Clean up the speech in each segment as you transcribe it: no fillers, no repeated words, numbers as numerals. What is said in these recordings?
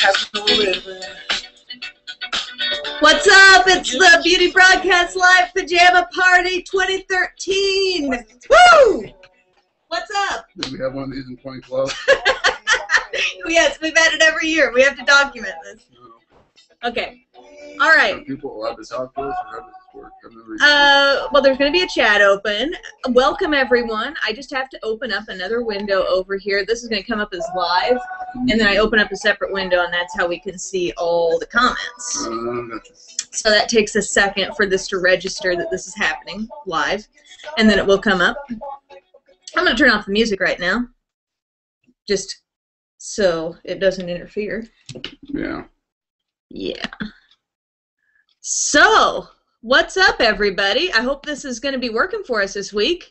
What's up? It's the Beauty Broadcast Live Pajama Party 2013. Woo! What's up? Did we have one of these in 2012? Yes, we've had it every year. We have to document this. No. Okay. All right. Are people allowed to talk to us, or how does this work? Well, there's going to be a chat open. Welcome, everyone. I just have to open up another window over here. This is going to come up as live, and then I open up a separate window, and that's how we can see all the comments. Gotcha. So that takes a second for this to register that this is happening live, and then it will come up. I'm going to turn off the music right now, just so it doesn't interfere. Yeah. Yeah. So, what's up, everybody? I hope this is going to be working for us this week.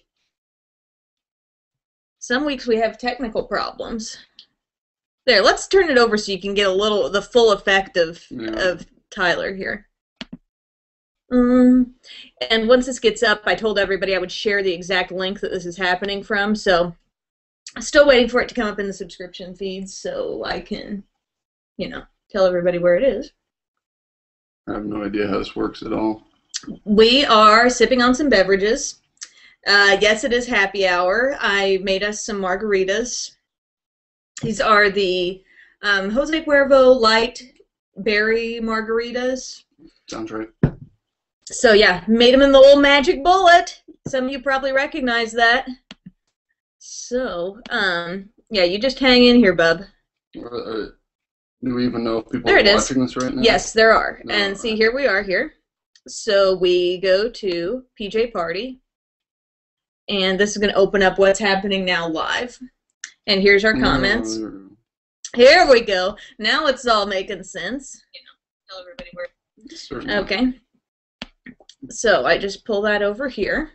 Some weeks we have technical problems. There, let's turn it over so you can get the full effect of Tyler here. And once this gets up, I told everybody I would share the exact link that this is happening from, so I'm still waiting for it to come up in the subscription feeds so I can, tell everybody where it is. I have no idea how this works at all. We are sipping on some beverages. Yes, it is happy hour. I made us some margaritas. These are the Jose Cuervo light berry margaritas. Sounds right. So yeah, made them in the old magic bullet. Some of you probably recognize that. So, yeah, you just hang in here, bub. Do we even know if people are watching this right now? Yes, there are. No. And see, here we are here. So we go to PJ Party, and this is going to open up what's happening now live. And here's our comments. Here we go. Now it's all making sense. Tell everybody where. Certainly. Okay. So I just pull that over here.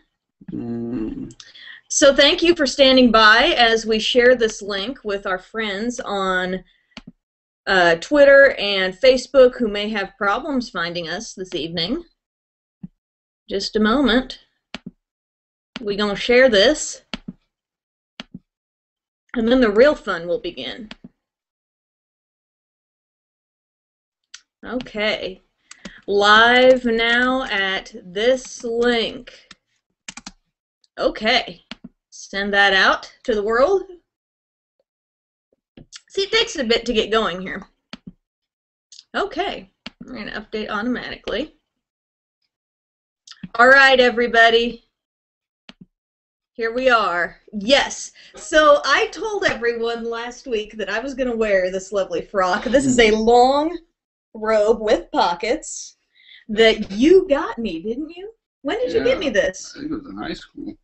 So thank you for standing by as we share this link with our friends on Twitter and Facebook who may have problems finding us this evening. Just a moment. We're going to share this, and then the real fun will begin. Okay. Live now at this link. Okay. Send that out to the world. See, it takes a bit to get going here. Okay, we're going to update automatically. All right, everybody. Here we are. Yes. So I told everyone last week that I was going to wear this lovely frock. This is a long robe with pockets that you got me, didn't you? When did you get me this? I think it was in high school.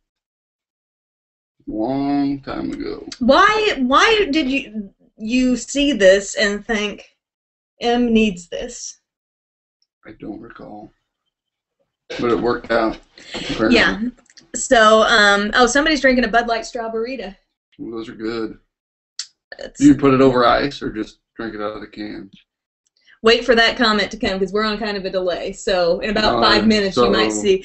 Long time ago. Why did you see this and think, M needs this? I don't recall. But it worked out. Apparently. Yeah. So, oh, somebody's drinking a Bud Light Strawberryta. Well, those are good. Do you put it over ice or just drink it out of the can? Wait for that comment to come because we're on kind of a delay. So, in about 5 minutes, you might see.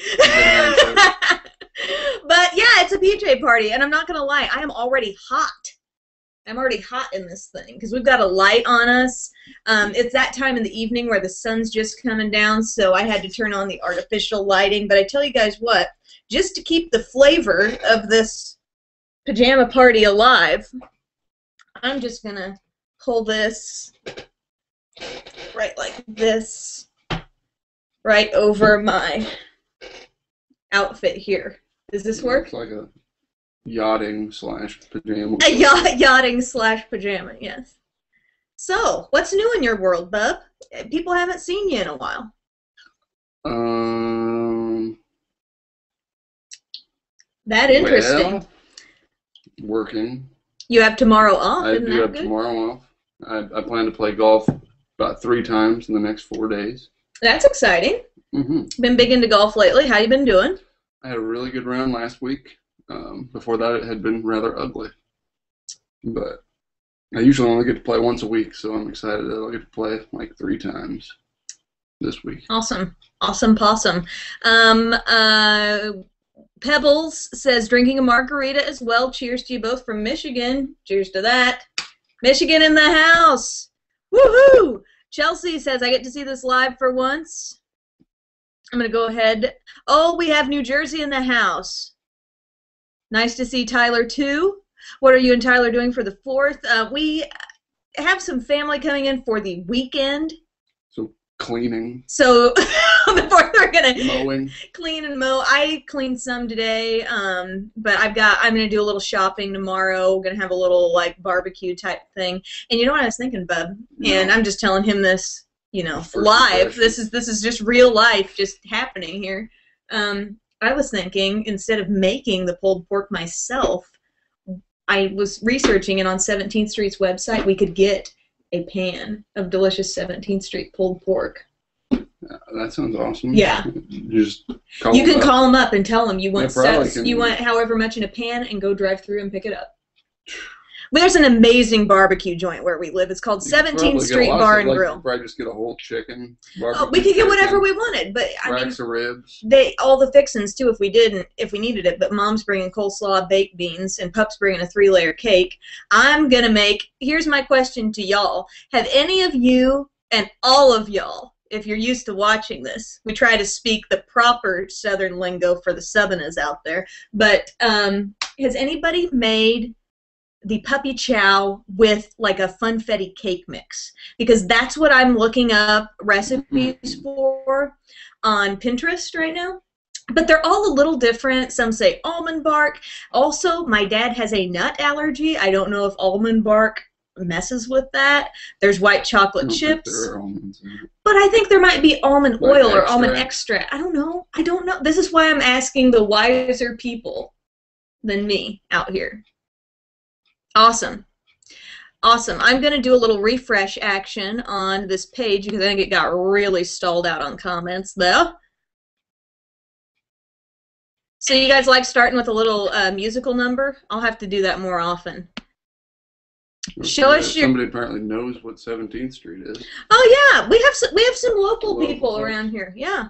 But, yeah, it's a PJ party, and I'm not going to lie. I am already hot. I'm already hot in this thing because we've got a light on us. It's that time in the evening where the sun's just coming down, so I had to turn on the artificial lighting. But I tell you guys what, just to keep the flavor of this pajama party alive, I'm just going to pull this right like this, right over my outfit here. Does this work? It's like a yachting / pajama. A yachting / pajama, yes. So, what's new in your world, bub? People haven't seen you in a while. That interesting. Well, working. You have tomorrow off, isn't that good? I do have tomorrow off. I plan to play golf about 3 times in the next 4 days. That's exciting. Mm-hmm. Been big into golf lately. How you been doing? I had a really good round last week. Before that, it had been rather ugly. But I usually only get to play once a week, so I'm excited that I'll get to play like 3 times this week. Awesome. Awesome possum. Pebbles says, drinking a margarita as well. Cheers to you both from Michigan. Cheers to that. Michigan in the house. Woohoo! Chelsea says, I get to see this live for once. I'm going to go ahead. Oh, we have New Jersey in the house. Nice to see Tyler, too. What are you and Tyler doing for the 4th? We have some family coming in for the weekend. So cleaning. So on the 4th, we're going to mowing. Clean and mow. I cleaned some today, but I'm going to do a little shopping tomorrow. We're going to have a little, like, barbecue type thing. And you know what I was thinking, bub? Yeah. And I'm just telling him this, you know, First live. impression. This is just real life just happening here. I was thinking, instead of making the pulled pork myself, I was researching, and on 17th Street's website, we could get a pan of delicious 17th Street pulled pork. That sounds awesome. Yeah. You can call them up and tell them you want you want however much in a pan, and go drive through and pick it up. There's an amazing barbecue joint where we live. It's called 17th Street Bar and Grill. Probably just get a whole chicken. Oh, we could get whatever we wanted, but I mean, racks of ribs. All the fixins too if we needed it. But Mom's bringing coleslaw, baked beans, and Pup's bringing a 3-layer cake. I'm gonna make. Here's my question to y'all: have any of you and all of y'all, if you're used to watching this, we try to speak the proper Southern lingo for the Southerners out there, but has anybody made the puppy chow with like a funfetti cake mix? Because that's what I'm looking up recipes for on Pinterest right now. But they're all a little different. Some say almond bark. Also, my dad has a nut allergy. I don't know if almond bark messes with that. There's white chocolate chips. There are almonds in it. But I think there might be almond oil or extract. almond extract. I don't know. This is why I'm asking the wiser people than me out here. Awesome. Awesome. I'm going to do a little refresh action on this page because I think it got really stalled out on comments, though. So you guys like starting with a little musical number? I'll have to do that more often. Show us your... Somebody apparently knows what 17th Street is. Oh, yeah. We have some local people around here. Yeah.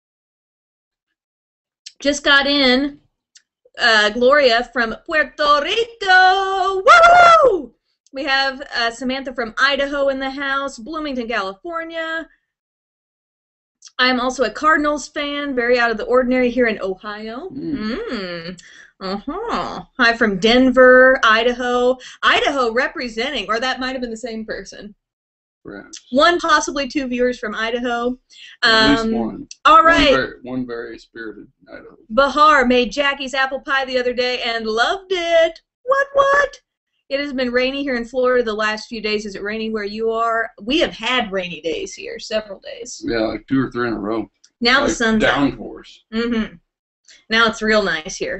Just got in... Gloria from Puerto Rico. Woo! We have Samantha from Idaho in the house, Bloomington, California. I'm also a Cardinals fan, very out of the ordinary here in Ohio. Hi from Denver, Idaho. Idaho representing, or that might have been the same person. Perhaps. One, possibly 2 viewers from Idaho. At least one. All right. One very spirited Idaho. Bahar made Jackie's apple pie the other day and loved it. What? It has been rainy here in Florida the last few days. Is it raining where you are? We have had rainy days here, several days. Yeah, like 2 or 3 in a row. Now the sun's out. Downforce. Now it's real nice here.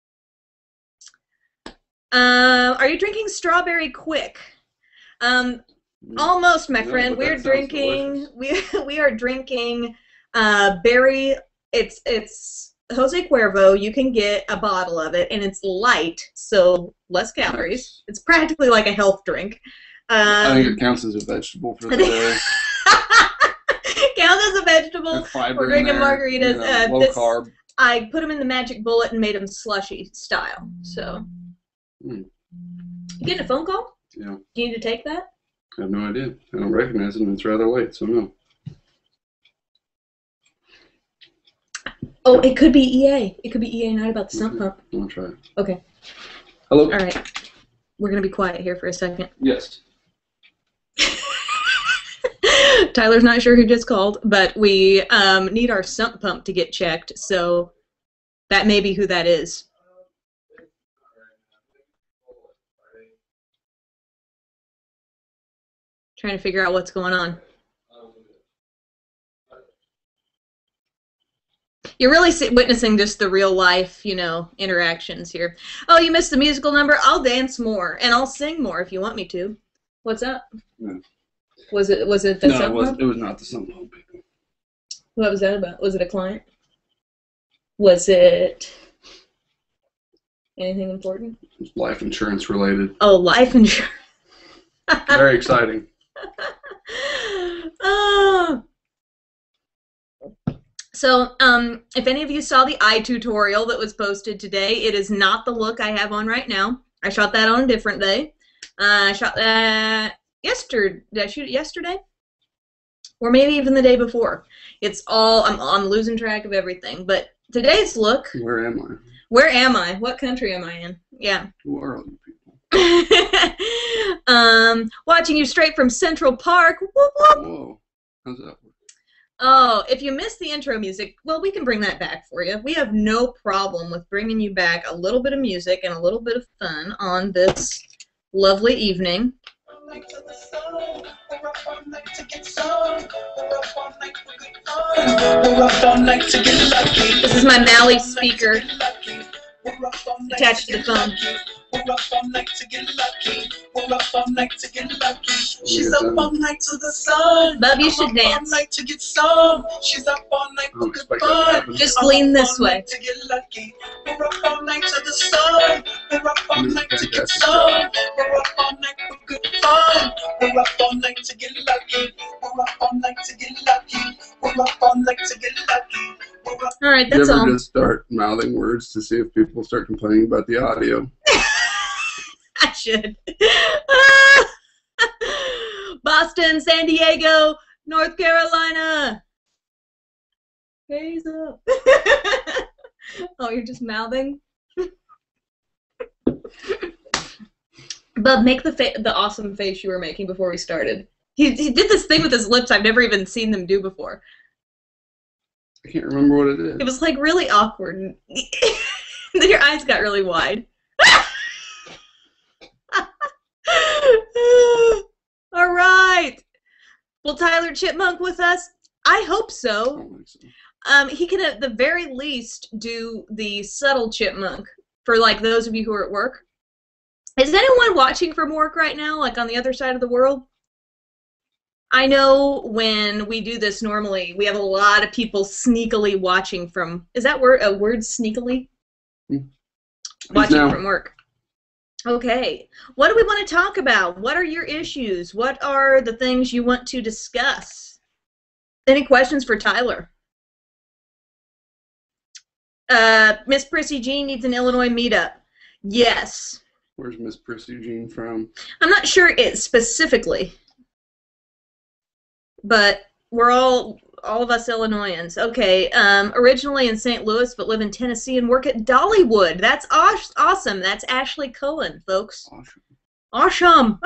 Are you drinking Strawberry Quick? Almost, my friend. We're drinking. We are drinking berry. It's Jose Cuervo. You can get a bottle of it, and it's light, so less calories. Nice. It's practically like a health drink. I think it counts as a vegetable for the day. Counts as a vegetable. We're drinking margaritas. Low carb. I put them in the Magic Bullet and made them slushy style. So, you getting a phone call? Yeah. Do you need to take that? I have no idea. I don't recognize it, and it's rather late, so no. Oh, it could be EA. It could be EA Night about the sump pump. I'll try it. Okay. Hello. All right. We're going to be quiet here for a second. Yes. Tyler's not sure who just called, but we need our sump pump to get checked, so that may be who that is. Trying to figure out what's going on. You're really witnessing just the real life, interactions here. Oh, you missed the musical number? I'll dance more, and I'll sing more if you want me to. What's up? No. Was it the sump pump? It was not the sump pump. What was that about? Was it a client? Was it anything important? It was life insurance related. Oh, life insurance. Very exciting. Oh. So, if any of you saw the eye tutorial that was posted today, it is not the look I have on right now. I shot that on a different day. I shot that, Did I shoot it yesterday? Or maybe even the day before. It's all, I'm losing track of everything. But today's look. Where am I? Where am I? What country am I in? Yeah. Who are all you people? Watching you straight from Central Park. Whoop, whoop. Whoa. How's that work? Oh, if you missed the intro music, well, we can bring that back for you. We have no problem with bringing you back a little bit of music and a little bit of fun on this lovely evening. This is my Mally speaker attached to the phone. She's up all night to the sun. Bub, you should dance. She's up all night for good fun. Just lean this way. We're up all night to the sun. We're up all night to get some. We're up all night for good fun. We're up all night to get lucky. We're up all night to get lucky. We're up all night to get lucky. All right, that's all. You ever just start mouthing words to see if people start complaining about the audio? I should. Boston, San Diego, North Carolina. Raise up. Oh, you're just mouthing? Bub, make the awesome face you were making before we started. He did this thing with his lips I've never even seen them do before. I can't remember what it is. It was like really awkward. Your eyes got really wide. All right. Will Tyler Chipmunk with us? I hope so. I don't think so. He can at the very least do the subtle chipmunk for like those of you who are at work. Is anyone watching from work right now, like on the other side of the world? I know when we do this normally, we have a lot of people sneakily watching from. Is that a word sneakily? Watching from work. Okay. What do we want to talk about? What are your issues? What are the things you want to discuss? Any questions for Tyler? Miss Prissy Jean needs an Illinois meetup. Yes. Where's Miss Prissy Jean from? I'm not sure it specifically, but we're all of us Illinoisans. Okay. Originally in St. Louis, but live in Tennessee and work at Dollywood. That's awesome. That's Ashley Cohen, folks. Awesome. Awesome.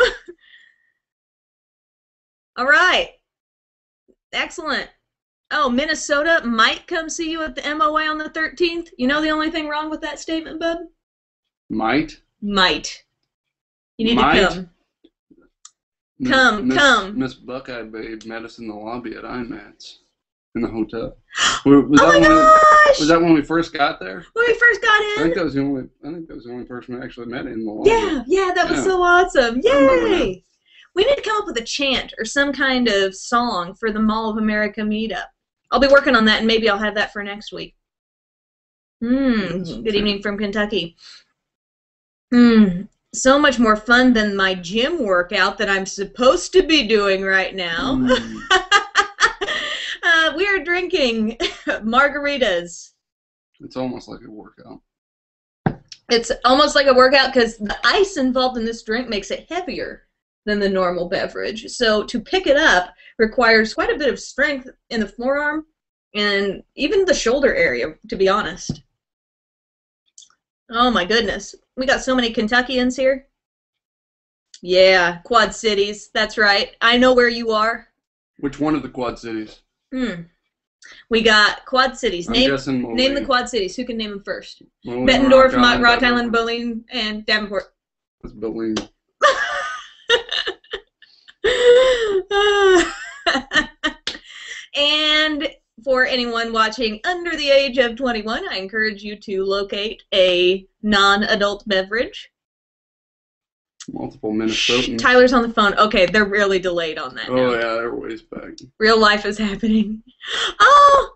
All right. Excellent. Oh, Minnesota might come see you at the MOA on the 13th. You know the only thing wrong with that statement, bub? Might? Might. You need Might? to come. Come. Miss Buckeye Babe met us in the lobby at IMATS in the hotel. Oh my gosh! Was that when we first got there? When we first got in? I think that was the only person we actually met in the lobby. Yeah, that was so awesome. Yay! We need to come up with a chant or some kind of song for the Mall of America meetup. I'll be working on that, and maybe I'll have that for next week. Good evening from Kentucky. So much more fun than my gym workout that I'm supposed to be doing right now. We are drinking margaritas. It's almost like a workout. It's almost like a workout because the ice involved in this drink makes it heavier than the normal beverage. So to pick it up requires quite a bit of strength in the forearm and even the shoulder area, to be honest. Oh my goodness. We got so many Kentuckians here. Yeah, Quad Cities. That's right. I know where you are. Which one of the Quad Cities? We got Quad Cities. I'm guessing Moline. Name the Quad Cities. Who can name them first? Moline, Bettendorf, Rock Island, Moline, and Davenport. That's Moline. And for anyone watching under the age of 21, I encourage you to locate a non-adult beverage. Multiple Minnesotans. Tyler's on the phone. Okay, they're really delayed on that. Oh, yeah, they're ways back. Real life is happening. Oh!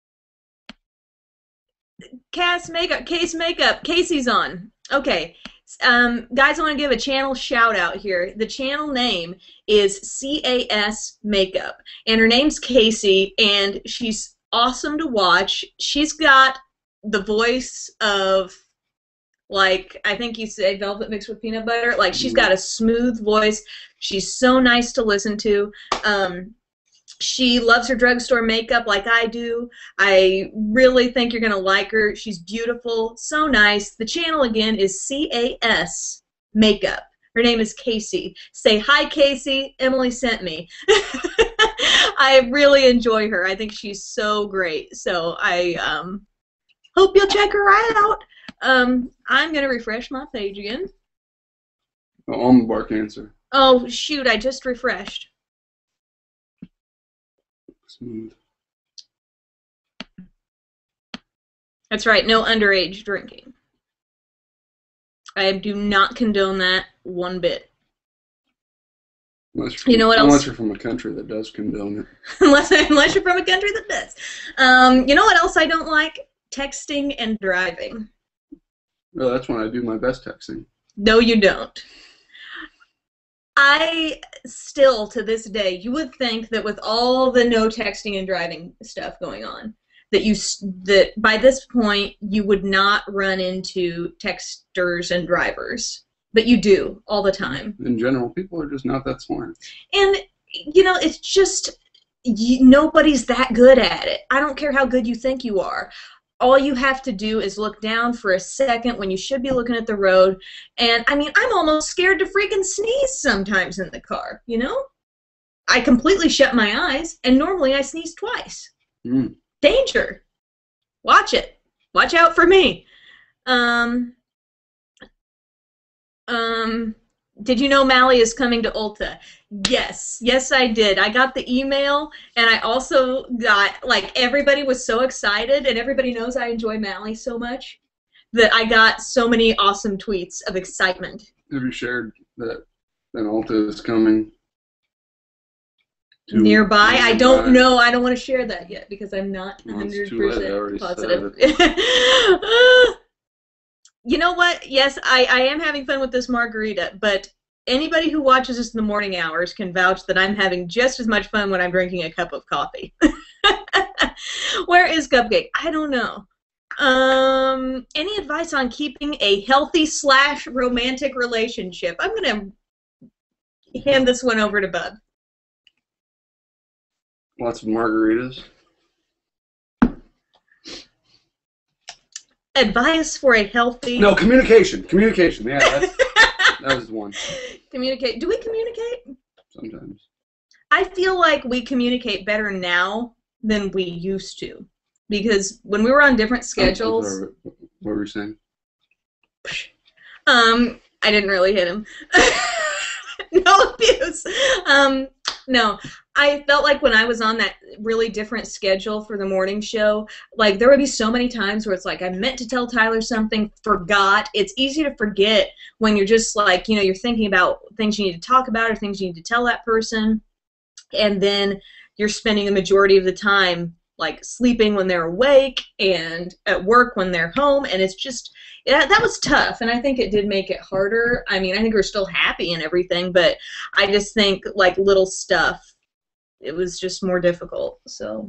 Case Makeup. Casey's on. Okay. Guys, I want to give a channel shout out here. The channel name is CAS Makeup, and her name's Casey, and she's awesome to watch. She's got the voice of Like, I think you say velvet mixed with peanut butter. Like, she's got a smooth voice. She's so nice to listen to. She loves her drugstore makeup like I do. I really think you're going to like her. She's beautiful, so nice. The channel, again, is CAS Makeup. Her name is Casey. Say, hi, Casey. Emily sent me. I really enjoy her. I think she's so great. So I hope you'll check her out. I'm going to refresh my page again. Oh, almond bar cancer. Oh, shoot. I just refreshed. Smooth. That's right. No underage drinking. I do not condone that one bit. You know what else? Unless you're from a country that does condone it. unless you're from a country that does. You know what else I don't like? Texting and driving. Well, that's when I do my best texting. No, you don't. I still, to this day, you would think that with all the no texting and driving stuff going on, that by this point you would not run into texters and drivers. But you do all the time. In general, people are just not that smart. And, you know, it's just, nobody's that good at it. I don't care how good you think you are. All you have to do is look down for a second when you should be looking at the road. And, I mean, I'm almost scared to freaking sneeze sometimes in the car, you know? I completely shut my eyes, and normally I sneeze twice. Danger. Watch it. Watch out for me. Did you know Mally is coming to Ulta? Yes. Yes, I did. I got the email, and I also got, like, everybody was so excited, and everybody knows I enjoy Mally so much, that I got so many awesome tweets of excitement. Have you shared that an Ulta is coming nearby? I don't know. I don't want to share that yet, because I'm not 100% positive. You know what? Yes, I am having fun with this margarita, but anybody who watches this in the morning hours can vouch that I'm having just as much fun when I'm drinking a cup of coffee. Where is Cupcake? I don't know. Any advice on keeping a healthy / romantic relationship? I'm going to hand this one over to Bub. Lots of margaritas. Advice for a healthy... No, communication. Communication. Yeah, that was one. Communicate. Do we communicate? Sometimes. I feel like we communicate better now than we used to. Because when we were on different schedules... What were you saying? I didn't really hit him. No abuse. No, I felt like when I was on that really different schedule for the morning show, like there would be so many times where it's like I meant to tell Tyler something, forgot. It's easy to forget when you're just like, you know, you're thinking about things you need to talk about or things you need to tell that person, and then you're spending the majority of the time like sleeping when they're awake and at work when they're home, and it's just, that was tough, and I think it did make it harder. I mean, I think we're still happy and everything, but I just think like little stuff, it was just more difficult. So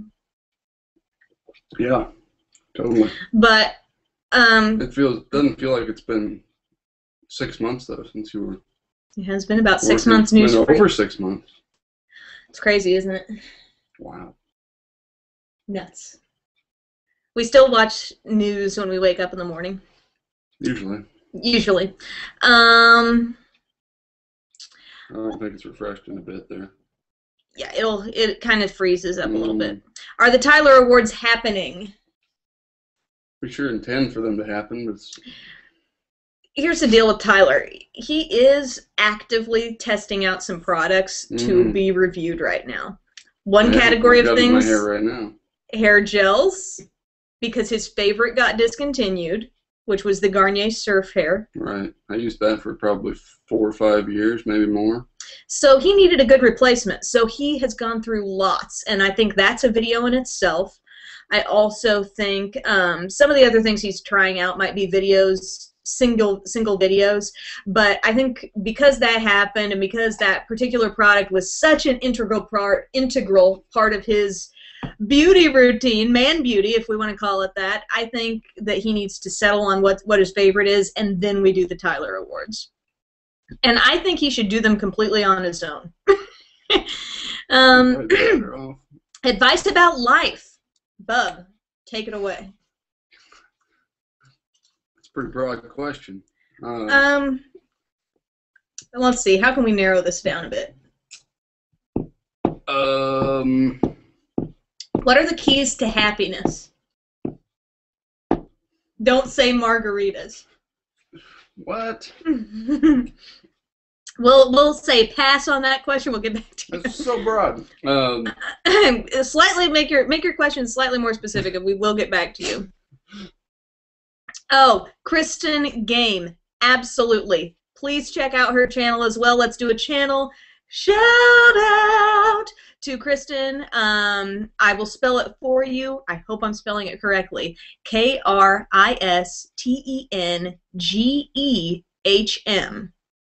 yeah, totally. But it doesn't feel like it's been 6 months though since you were. It has been about 6 months. News over 6 months. It's crazy, isn't it? Wow. Nuts. We still watch news when we wake up in the morning. Usually. I don't think it's refreshed in a bit there. Yeah, it kind of freezes up a little bit. Are the Tyler Awards happening? We sure intend for them to happen, but here's the deal with Tyler. He is actively testing out some products to be reviewed right now. One category of things, my hair right now. Hair gels, because his favorite got discontinued, which was the Garnier Surf Hair. Right. I used that for probably 4 or 5 years, maybe more. So he needed a good replacement. So he has gone through lots, and I think that's a video in itself. I also think some of the other things he's trying out might be videos, single videos, but I think because that happened and because that particular product was such an integral part of his beauty routine, man beauty, if we want to call it that. I think that he needs to settle on what his favorite is, and then we do the Tyler Awards. And I think he should do them completely on his own. Advice about life. Bub, take it away. It's a pretty broad question. Let's see. How can we narrow this down a bit? What are the keys to happiness? Don't say margaritas. What? We'll say pass on that question. We'll get back to you. That's so broad. Slightly make your question slightly more specific, and we will get back to you. Oh, Kristen Game, absolutely. Please check out her channel as well. Let's do a channel shout out to Kristen. I will spell it for you. I hope I'm spelling it correctly. KRISTENGEHM.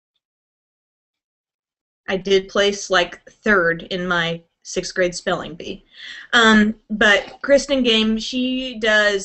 I did place like 3rd in my 6th grade spelling bee. But Kristen Game, she's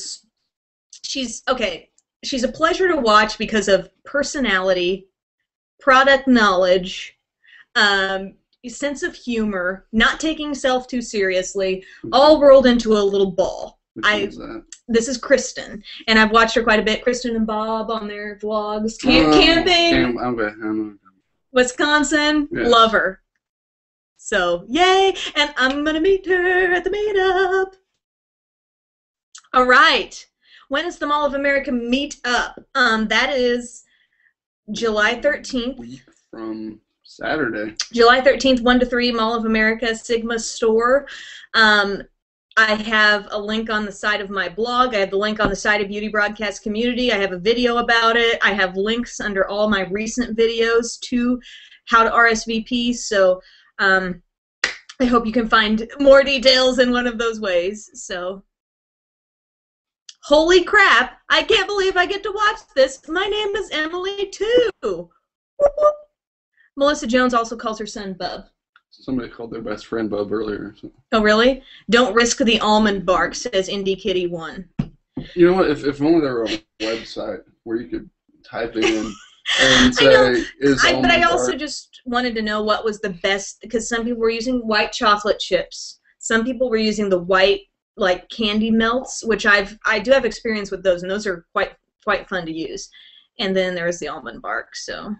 a pleasure to watch because of personality, product knowledge, sense of humor, not taking self too seriously, all rolled into a little ball. This is Kristen, and I've watched her quite a bit. Kristen and Bob on their vlogs, camping, Wisconsin, yes. Love her. So, yay, and I'm going to meet her at the meetup. All right. When is the Mall of America meetup? That is July 13th. Week from Saturday. July 13th, 1 to 3, Mall of America, Sigma store. I have a link on the side of my blog. I have the link on the side of Beauty Broadcast Community. I have a video about it. I have links under all my recent videos to how to RSVP. So I hope you can find more details in one of those ways. So, holy crap! I can't believe I get to watch this. My name is Emily too. Whoop, whoop. Melissa Jones also calls her son Bub. Somebody called their best friend Bub earlier. So. Oh, really? Don't risk the almond bark, says Indie Kitty 1. You know what? If only there were a website where you could type in and say, but I also just wanted to know what was the best, because some people were using white chocolate chips. Some people were using the white, like, candy melts, which I do have experience with those, and those are quite fun to use. And then there's the almond bark, so...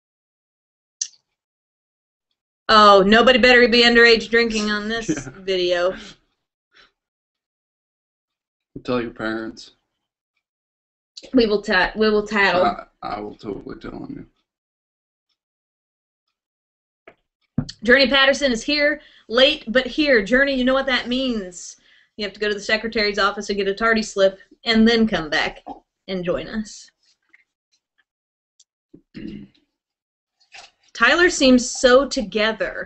Oh, nobody better be underage drinking on this video. Tell your parents. We will tattle. I will totally tell them you. Journey Patterson is here, late but here. Journey, you know what that means. You have to go to the secretary's office and get a tardy slip, and then come back and join us. Tyler seems so together.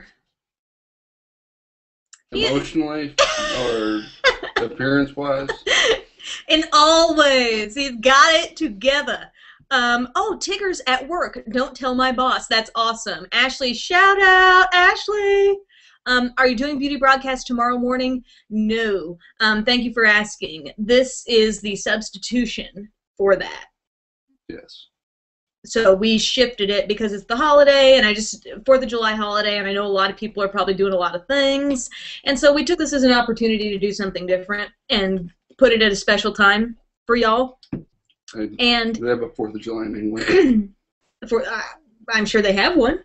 Emotionally or appearance-wise? In all ways. He's got it together. Oh, Tigger's at work. Don't tell my boss. That's awesome. Ashley, shout out, Ashley. Are you doing beauty broadcast tomorrow morning? No. Thank you for asking. This is the substitution for that. Yes. So we shifted it because it's the holiday, and 4th of July holiday, and I know a lot of people are probably doing a lot of things. And so we took this as an opportunity to do something different and put it at a special time for y'all. And they have a 4th of July in England. I'm sure they have one.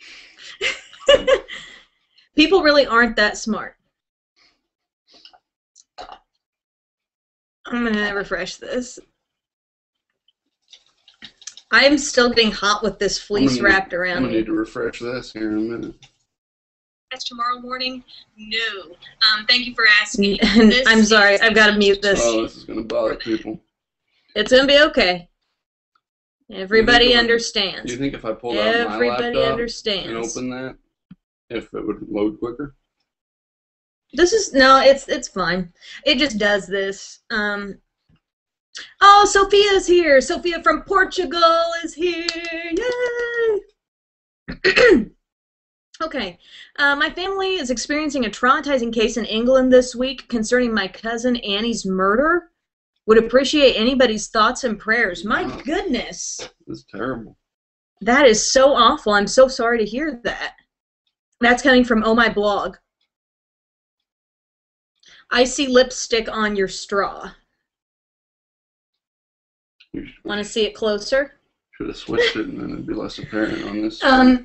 People really aren't that smart. I'm going to refresh this. I'm still getting hot with this fleece wrapped around me. I'm going to need to refresh this here in a minute. That's tomorrow morning? No. Thank you for asking. I'm sorry. I've got to mute this. Oh, this is going to bother people. It's going to be okay. Everybody understands. Do you think if I pulled out my laptop understands. and open that, if it would load quicker? It's fine. It just does this. Oh, Sophia's here. Sophia from Portugal is here. Yay! Okay. My family is experiencing a traumatizing case in England this week concerning my cousin Annie's murder. Would appreciate anybody's thoughts and prayers. My Wow. goodness. That's terrible. That is so awful. I'm so sorry to hear that. That's coming from Oh My Blog. I see lipstick on your straw. Want to see it closer? Should have switched it and then it'd be less apparent on this.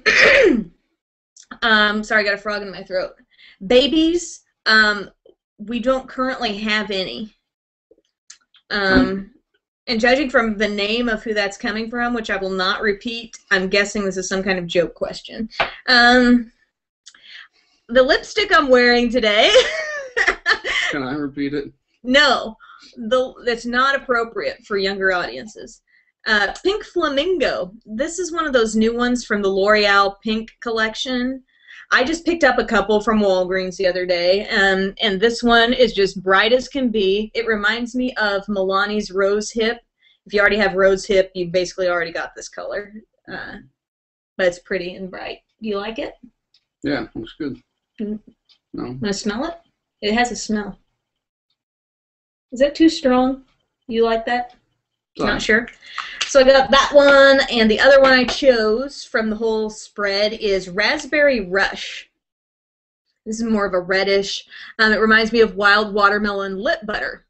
Sorry, I got a frog in my throat. Babies, we don't currently have any. And judging from the name of who that's coming from, which I will not repeat, I'm guessing this is some kind of joke question. The lipstick I'm wearing today. Can I repeat it? No, that's not appropriate for younger audiences. Pink Flamingo. This is one of those new ones from the L'Oreal Pink collection. I just picked up a couple from Walgreens the other day, and this one is just bright as can be. It reminds me of Milani's Rose Hip. If you already have Rose Hip, you basically already got this color. But it's pretty and bright. Do you like it? Yeah, looks good. No. Want to smell it? It has a smell. Is that too strong? You like that? Sorry. Not sure. So I got that one, and the other one I chose from the whole spread is Raspberry Rush. This is more of a reddish. It reminds me of wild watermelon lip butter.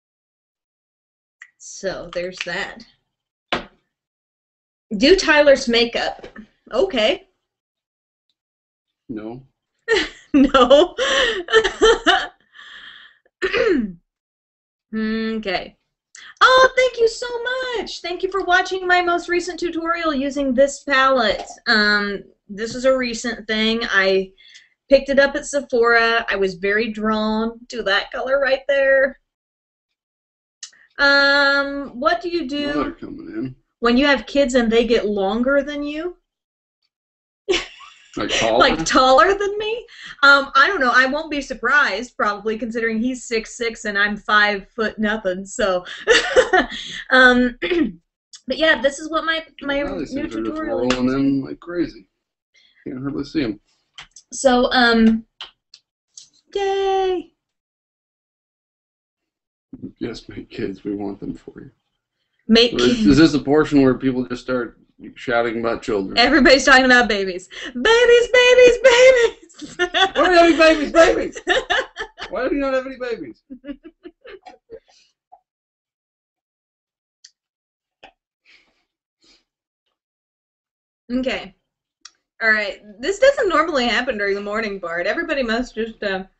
So there's that. Do Tyler's makeup. Okay. No. No. Okay. Oh, thank you so much. Thank you for watching my most recent tutorial using this palette. This is a recent thing. I picked it up at Sephora. I was very drawn to that color right there. What do you do when you have kids and they get longer than you? Like taller? Like taller than me? I don't know. I won't be surprised, probably, considering he's 6'6" and I'm 5 foot nothing. So, but yeah, this is what my new tutorial is. Rolling in like crazy. Can't hardly see him. So, yay! Yes, make kids. We want them for you. Make kids. Is this a portion where people just start shouting about children? Everybody's talking about babies. Babies, babies, babies! Why do you have any babies? Babies! Why do you not have any babies? Okay. All right. This doesn't normally happen during the morning part. Everybody must just,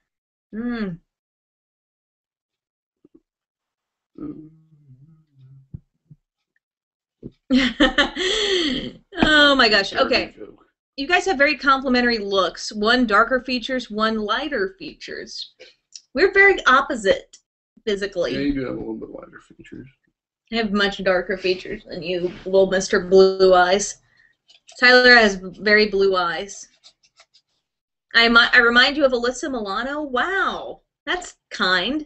Oh my gosh. Okay. You guys have very complementary looks. One darker features, one lighter features. We're very opposite physically. Yeah, you do have a little bit lighter features. I have much darker features than you, little Mr. Blue Eyes. Tyler has very blue eyes. I remind you of Alyssa Milano. Wow, that's kind.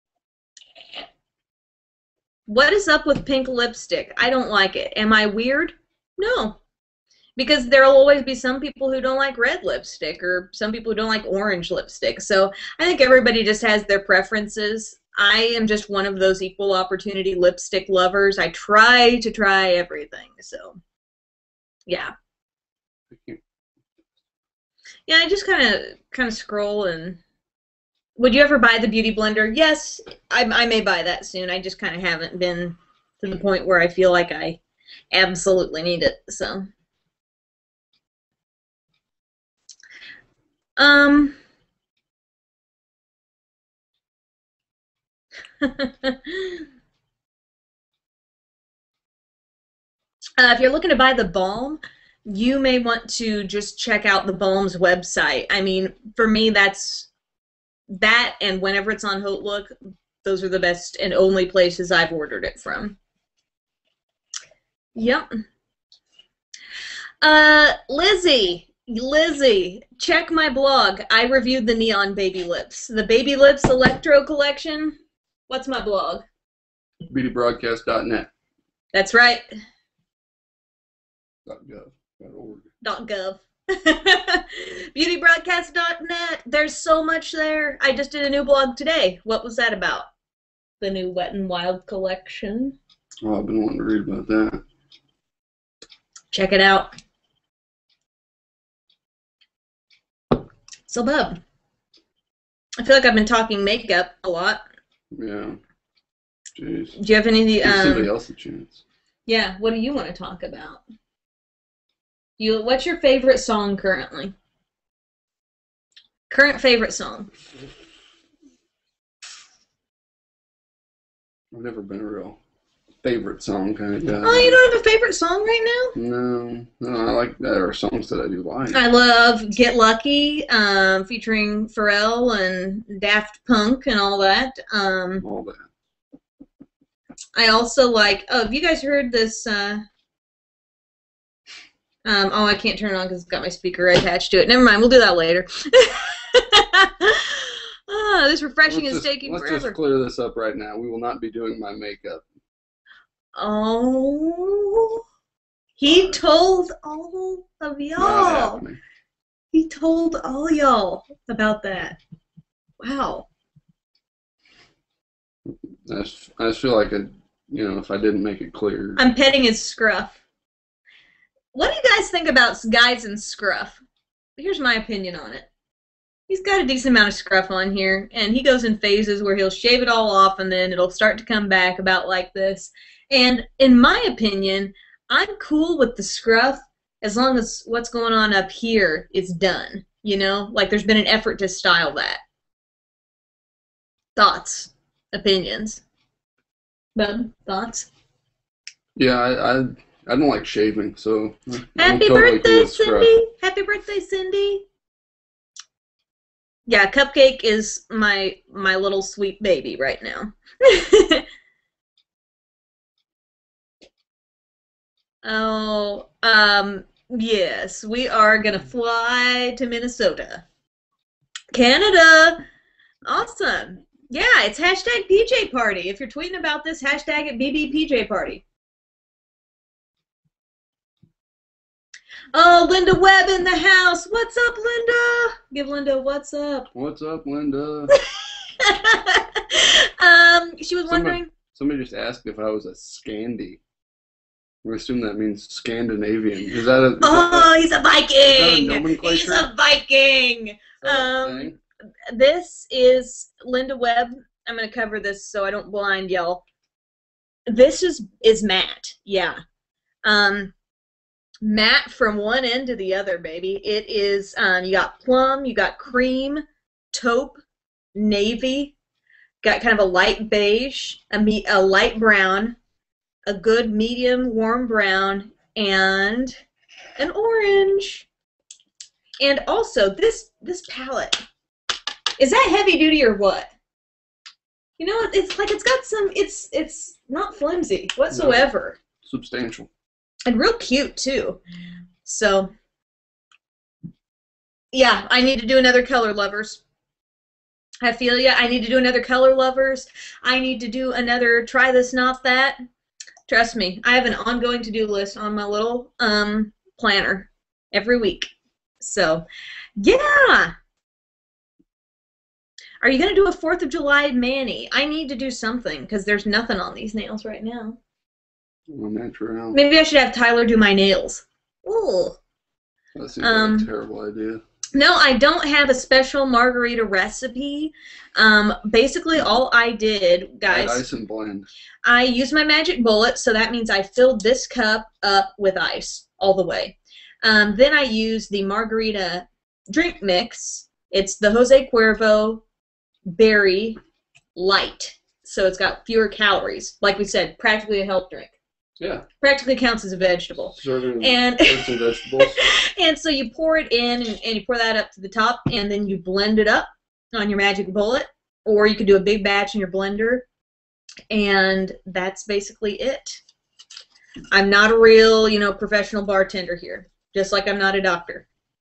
What is up with pink lipstick? I don't like it. Am I weird? No. Because there will always be some people who don't like red lipstick or some people who don't like orange lipstick. So I think everybody just has their preferences. I am just one of those equal opportunity lipstick lovers. I try to try everything. So, yeah. Yeah, I just kind of scroll and... Would you ever buy the Beauty Blender? Yes, I may buy that soon. I just kind of haven't been to the point where I feel like I absolutely need it. So, if you're looking to buy the balm, you may want to just check out the balm's website. I mean, for me, that's that, and whenever it's on HauteLook, those are the best and only places I've ordered it from. Yep. Lizzie, check my blog. I reviewed the Neon Baby Lips. The Baby Lips Electro Collection. What's my blog? BeautyBroadcast.net. That's right. .gov. .org. .gov. Beautybroadcast.net. There's so much there. I just did a new blog today. What was that about? The new Wet n Wild collection. Oh, I've been wanting to read about that. Check it out. So, bub, I feel like I've been talking makeup a lot. Yeah. Jeez. Do you have any? Give somebody else a chance. Yeah. What do you want to talk about? What's your favorite song currently? Current favorite song? I've never been a real favorite song kind of guy. Oh, you don't have a favorite song right now? No, I like there are songs that I do like. I love Get Lucky, featuring Pharrell and Daft Punk and all that. All that. I also like. Oh, have you guys heard this? Oh, I can't turn it on because it's got my speaker attached to it. Never mind, we'll do that later. This refreshing is taking forever. Let's just clear this up right now. We will not be doing my makeup. Oh, he told all of y'all. He told all y'all about that. Wow. I just feel like if I didn't make it clear. I'm petting his scruff. What do you guys think about guys in scruff? Here's my opinion on it. He's got a decent amount of scruff on here, and he goes in phases where he'll shave it all off, and then it'll start to come back about like this. And in my opinion, I'm cool with the scruff as long as what's going on up here is done. You know, like there's been an effort to style that. Thoughts, opinions. Bub, thoughts? Yeah, I don't like shaving, so Happy birthday, Cindy! Happy birthday, Cindy! Yeah, Cupcake is my little sweet baby right now. Oh, yes, we are gonna fly to Minnesota. Canada! Awesome. Yeah, it's hashtag PJ Party. If you're tweeting about this, hashtag it BBPJ Party. Oh, Linda Webb in the house. What's up, Linda? Give Linda a what's up. What's up, Linda? She was wondering. Somebody just asked if I was a Scandi. We assume that means Scandinavian. Is that a? He's a Viking. Nomenclature? He's a Viking. This is Linda Webb. I'm gonna cover this so I don't blind y'all. This is matte. Yeah. Matte from one end to the other, baby. It is, you got plum, you got cream, taupe, navy, got kind of a light beige, a light brown, a good medium warm brown, and an orange. And also, this palette, is that heavy duty or what? You know, it's like it's got some, it's not flimsy whatsoever. No, substantial. And real cute, too. So, yeah, I need to do another Color Lovers. I feel ya. I need to do another Color Lovers. I need to do another Try This Not That. Trust me, I have an ongoing to-do list on my little planner every week. So, yeah. Are you going to do a 4th of July mani? I need to do something because there's nothing on these nails right now. Natural. Maybe I should have Tyler do my nails. Ooh. That seems like a terrible idea. No, I don't have a special margarita recipe. Basically, all I did, guys, add ice and blend. I used my magic bullet, so that means I filled this cup up with ice all the way. Then I used the margarita drink mix. It's the Jose Cuervo Berry Light, so it's got fewer calories. Like we said, practically a health drink. Yeah. Practically counts as a vegetable. Serving and fruits and vegetables. And so you pour it in, and you pour that up to the top, and then you blend it up on your magic bullet, or you could do a big batch in your blender, and that's basically it. I'm not a real, professional bartender here, just like I'm not a doctor.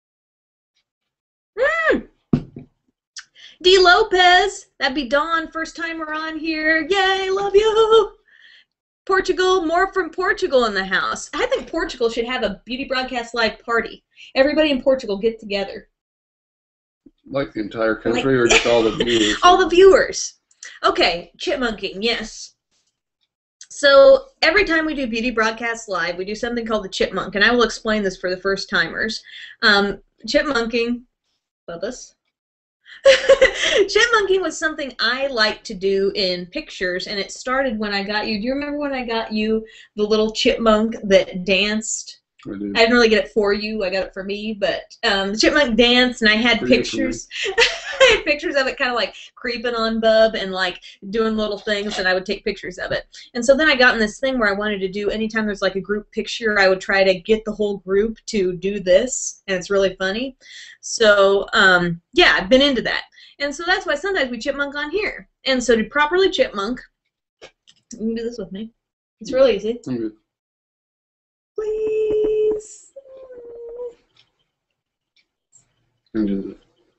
D. Lopez, that'd be Dawn, first time we're on here. Yay, love you. Portugal, more from Portugal in the house. I think Portugal should have a Beauty Broadcast Live party. Everybody in Portugal get together. Like the entire country, or just all the viewers? All the viewers. Okay, chipmunking, yes. So every time we do Beauty Broadcast Live, we do something called the chipmunk, and I will explain this for the first timers. Chipmunking, Bubba's. Chipmunking was something I like to do in pictures, and it started when I got you. Do you remember when I got you the little chipmunk that danced? I didn't really get it for you. I got it for me, but the chipmunk danced, and I had pictures. I had pictures of it kind of like creeping on Bub and like doing little things, and I would take pictures of it. And so then I got in this thing where I wanted to do, anytime there's like a group picture, I would try to get the whole group to do this, and it's really funny. So yeah, I've been into that. And so that's why sometimes we chipmunk on here. And so to properly chipmunk, you can do this with me. It's real easy. Please. And do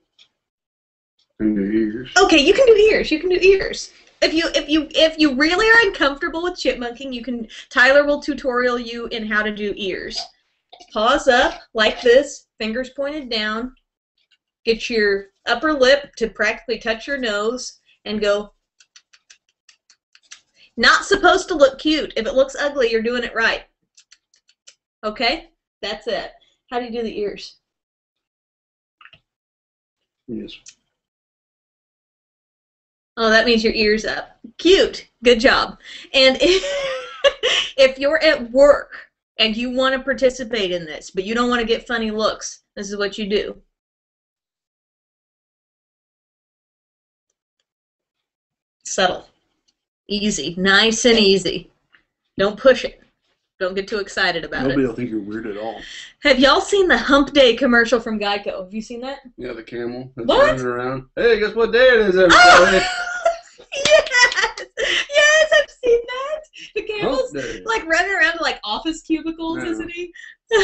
ears. Okay, you can do ears. You can do ears. If you really are uncomfortable with chipmunking, Tyler will tutorial you in how to do ears. Paws up like this, fingers pointed down. Get your upper lip to practically touch your nose and go. Not supposed to look cute. If it looks ugly, you're doing it right. Okay? That's it. How do you do the ears? Yes. Oh, that means your ears up. Cute. Good job. And if you're at work and you want to participate in this, but you don't want to get funny looks, this is what you do. Subtle. Easy. Nice and easy. Don't push it. Don't get too excited about Nobody it. will think you're weird at all. Have y'all seen the Hump Day commercial from Geico? Have you seen that? Yeah, the camel that's What? running around. Hey, guess what day it is, everybody? Oh! Yes! Yes, I've seen that. The camel's like running around to like office cubicles, Yeah. isn't he?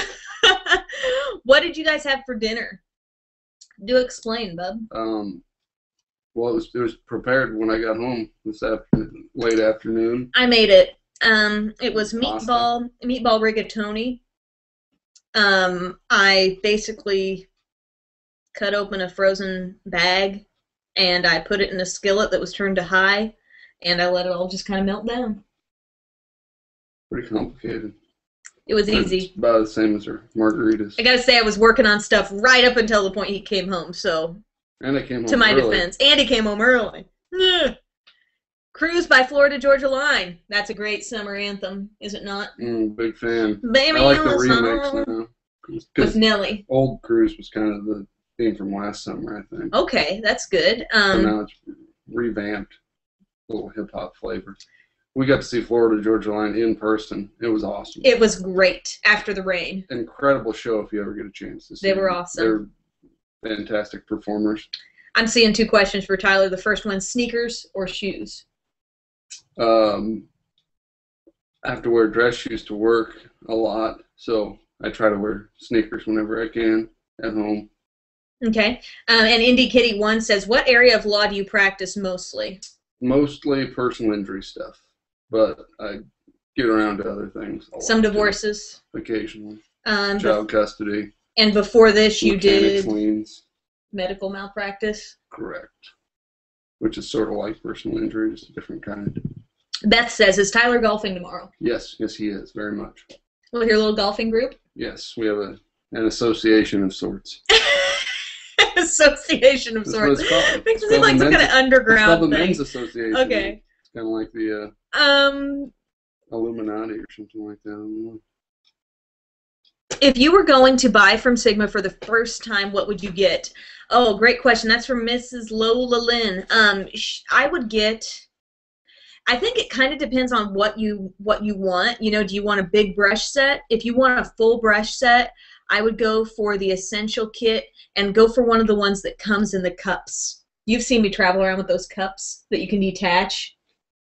What did you guys have for dinner? Do explain, bub. Well, it was prepared when I got home this late afternoon. I made it. It was Pasta. meatball rigatoni. I basically cut open a frozen bag, and I put it in a skillet that was turned to high, and I let it all just kind of melt down. Pretty complicated. It was easy. It's about the same as her margaritas. I gotta say, I was working on stuff right up until the point he came home, so And I came home to my early. defense. And he came home early. Yeah. Cruise by Florida Georgia Line. That's a great summer anthem, is it not? Big fan. Baby, I like the on remix summer. now. With Because Nelly. Old Cruise was kind of the theme from last summer, I think. Okay, that's good. And now it's revamped. A little hip-hop flavor. We got to see Florida Georgia Line in person. It was awesome. It was great after the rain. Incredible show if you ever get a chance to see They were them. awesome. They're fantastic performers. I'm seeing 2 questions for Tyler. The first one, sneakers or shoes? I have to wear dress shoes to work a lot, so I try to wear sneakers whenever I can at home. Okay. And Indie Kitty 1 says, what area of law do you practice mostly? Mostly personal injury stuff, but I get around to other things. A Some lot, too, divorces. occasionally. Child custody. And before this, you mechanics did liens. medical malpractice. Correct. Which is sort of like personal injury, just a different kind. Beth says, is Tyler golfing tomorrow? Yes, he is, very much. With your little golfing group? Yes, we have an association of sorts. Association of That's sorts. what it's called. Makes it It's seem like called some the kind of men's- underground It's called the thing. Men's Association. Okay. It's kind of like the Illuminati or something like that. I don't know. If you were going to buy from Sigma for the first time, what would you get? Oh, great question. That's from Mrs. Lola Lynn. I would get. I think it kind of depends on what you want. You know, do you want a big brush set? If you want a full brush set, I would go for the Essential Kit and go for one of the ones that comes in the cups. You've seen me travel around with those cups that you can detach.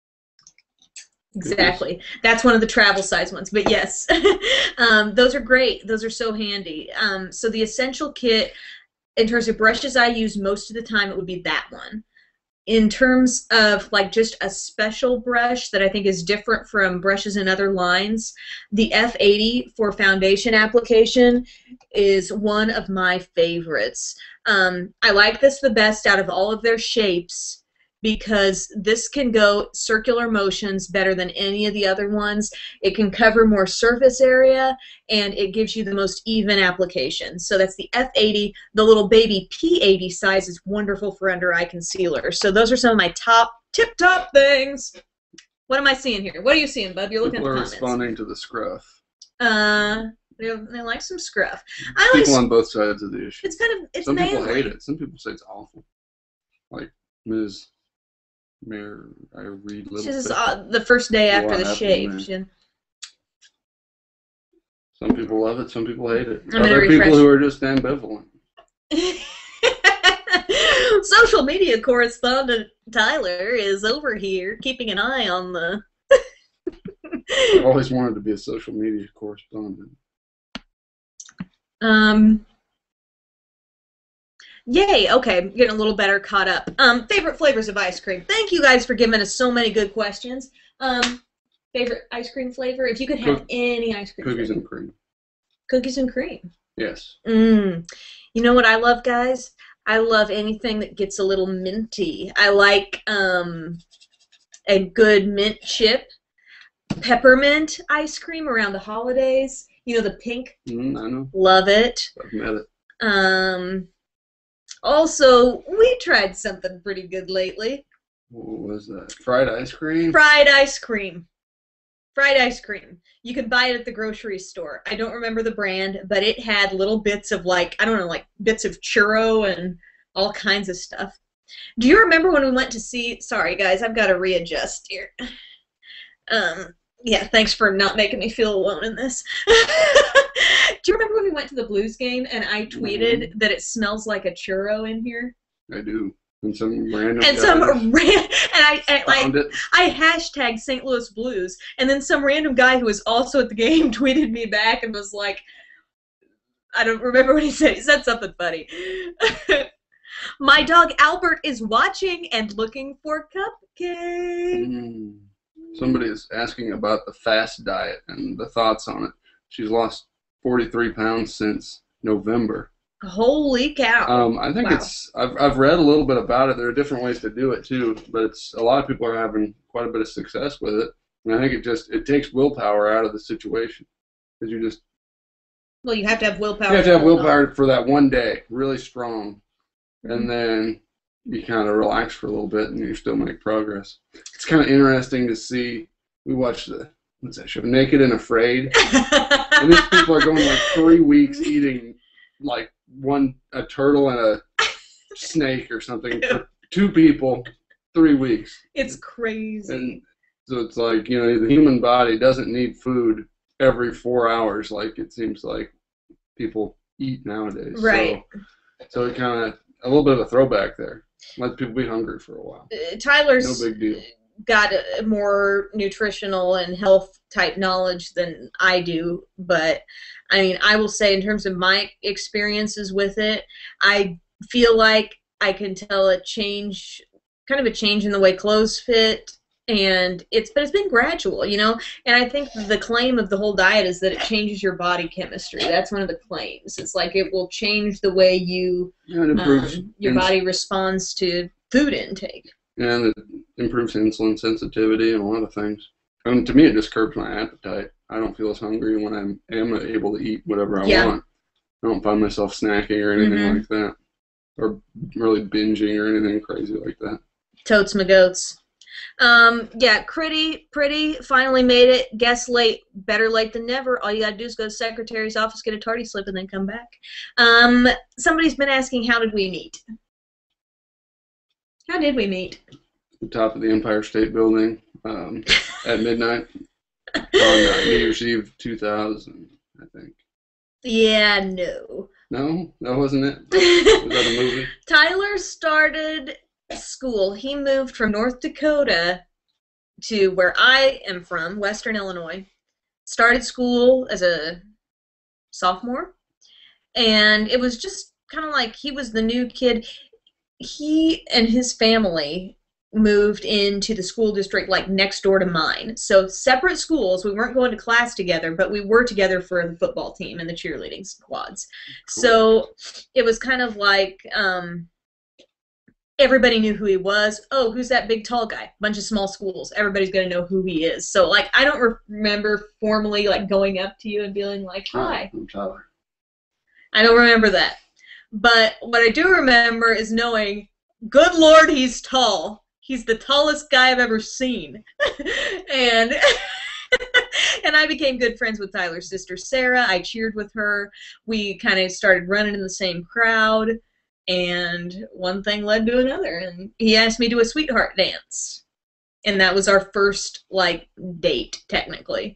Exactly. That's one of the travel size ones. But yes, those are great. Those are so handy. So the Essential Kit, in terms of brushes I use most of the time, it would be that one. in terms of like just a special brush that I think is different from brushes in other lines, the F80 for foundation application is one of my favorites. I like this the best out of all of their shapes because this can go circular motions better than any of the other ones. It can cover more surface area, and it gives you the most even application. So that's the F80. The little baby P80 size is wonderful for under-eye concealer. So those are some of my tip-top things. What am I seeing here? What are you seeing, bub? You're looking at the comments. People are responding to the scruff. They like some scruff. People on both sides of the issue. It's kind of, it's Some manly. people hate it. Some people say it's awful. Like Ms. Mayor, I read little. This is the first day after the shave. Some people love it. Some people hate it. I'm Other people who are just ambivalent. Social media correspondent Tyler is over here keeping an eye on the. I always wanted to be a social media correspondent. Yay, okay, getting a little better caught up. Favorite flavors of ice cream. Thank you guys for giving us so many good questions. Favorite ice cream flavor? If you could have any ice cream Cookies flavor. and cream. Cookies and cream. Yes. You know what I love, guys? I love anything that gets a little minty. I like a good mint chip. Peppermint ice cream around the holidays. You know, the pink? I know. Love it. I've met it. Also, we tried something pretty good lately. What was that? Fried ice cream? Fried ice cream. Fried ice cream. You could buy it at the grocery store. I don't remember the brand, but it had little bits of like, I don't know, like bits of churro and all kinds of stuff. Do you remember when we went to see, sorry guys, I've got to readjust here. Yeah, thanks for not making me feel alone in this. Do you remember when we went to the Blues game and I tweeted that it smells like a churro in here? I do. And some random I hashtagged St. Louis Blues, and then some random guy who was also at the game tweeted me back and was like, I don't remember what he said. He said something funny. My dog Albert is watching and looking for cupcakes. Somebody is asking about the fast diet and the thoughts on it. She's lost 43 pounds since November. Holy cow! I think I've read a little bit about it. There are different ways to do it too, but a lot of people are having quite a bit of success with it. And I think it takes willpower out of the situation because you just. Well, you have to have willpower. You have to have willpower for that one day, really strong, and then you kind of relax for a little bit, and you still make progress. It's kind of interesting to see. We watched what's that show, Naked and Afraid, and these people are going like 3 weeks eating like a turtle and a snake or something for 2 people, 3 weeks. It's crazy. And so it's like, you know, the human body doesn't need food every 4 hours like it seems like people eat nowadays. Right. So it kind of a little bit of a throwback there. Let people be hungry for a while. Tyler's no big deal. Got a more nutritional and health type knowledge than I do, but I mean, I will say in terms of my experiences with it, I feel like I can tell a change, kind of a change in the way clothes fit, and it's been gradual, you know. And I think the claim of the whole diet is that it changes your body chemistry. That's one of the claims. It's like it will change the way you your body responds to food intake. And it improves insulin sensitivity and a lot of things. And to me, it just curbs my appetite. I don't feel as hungry when I am able to eat whatever I want. I don't find myself snacking or anything like that, or really binging or anything crazy like that. Totes my goats. Yeah, Pretty finally made it. Guess late, better late than never. All you gotta do is go to the secretary's office, get a tardy slip, and then come back. Somebody's been asking, how did we meet? How did we meet? The top of the Empire State Building at midnight on New Year's Eve 2000, I think. Yeah, no. No? That wasn't it? Was that a movie? Tyler started school. He moved from North Dakota to where I am from, Western Illinois. Started school as a sophomore. And it was just kind of like he was the new kid. he and his family moved into the school district like next door to mine. So separate schools. We weren't going to class together, but we were together for the football team and the cheerleading squads. Cool. So it was kind of like everybody knew who he was. Oh, who's that big tall guy? Bunch of small schools. Everybody's going to know who he is. So like I don't remember formally like going up to you and being like, "Hi, I'm Tyler." I don't remember that. But what I do remember is knowing, good Lord, he's tall. He's the tallest guy I've ever seen. and and I became good friends with Tyler's sister, Sarah. I cheered with her. We kind of started running in the same crowd. And one thing led to another. And he asked me to do a sweetheart dance. And that was our first, like, date, technically.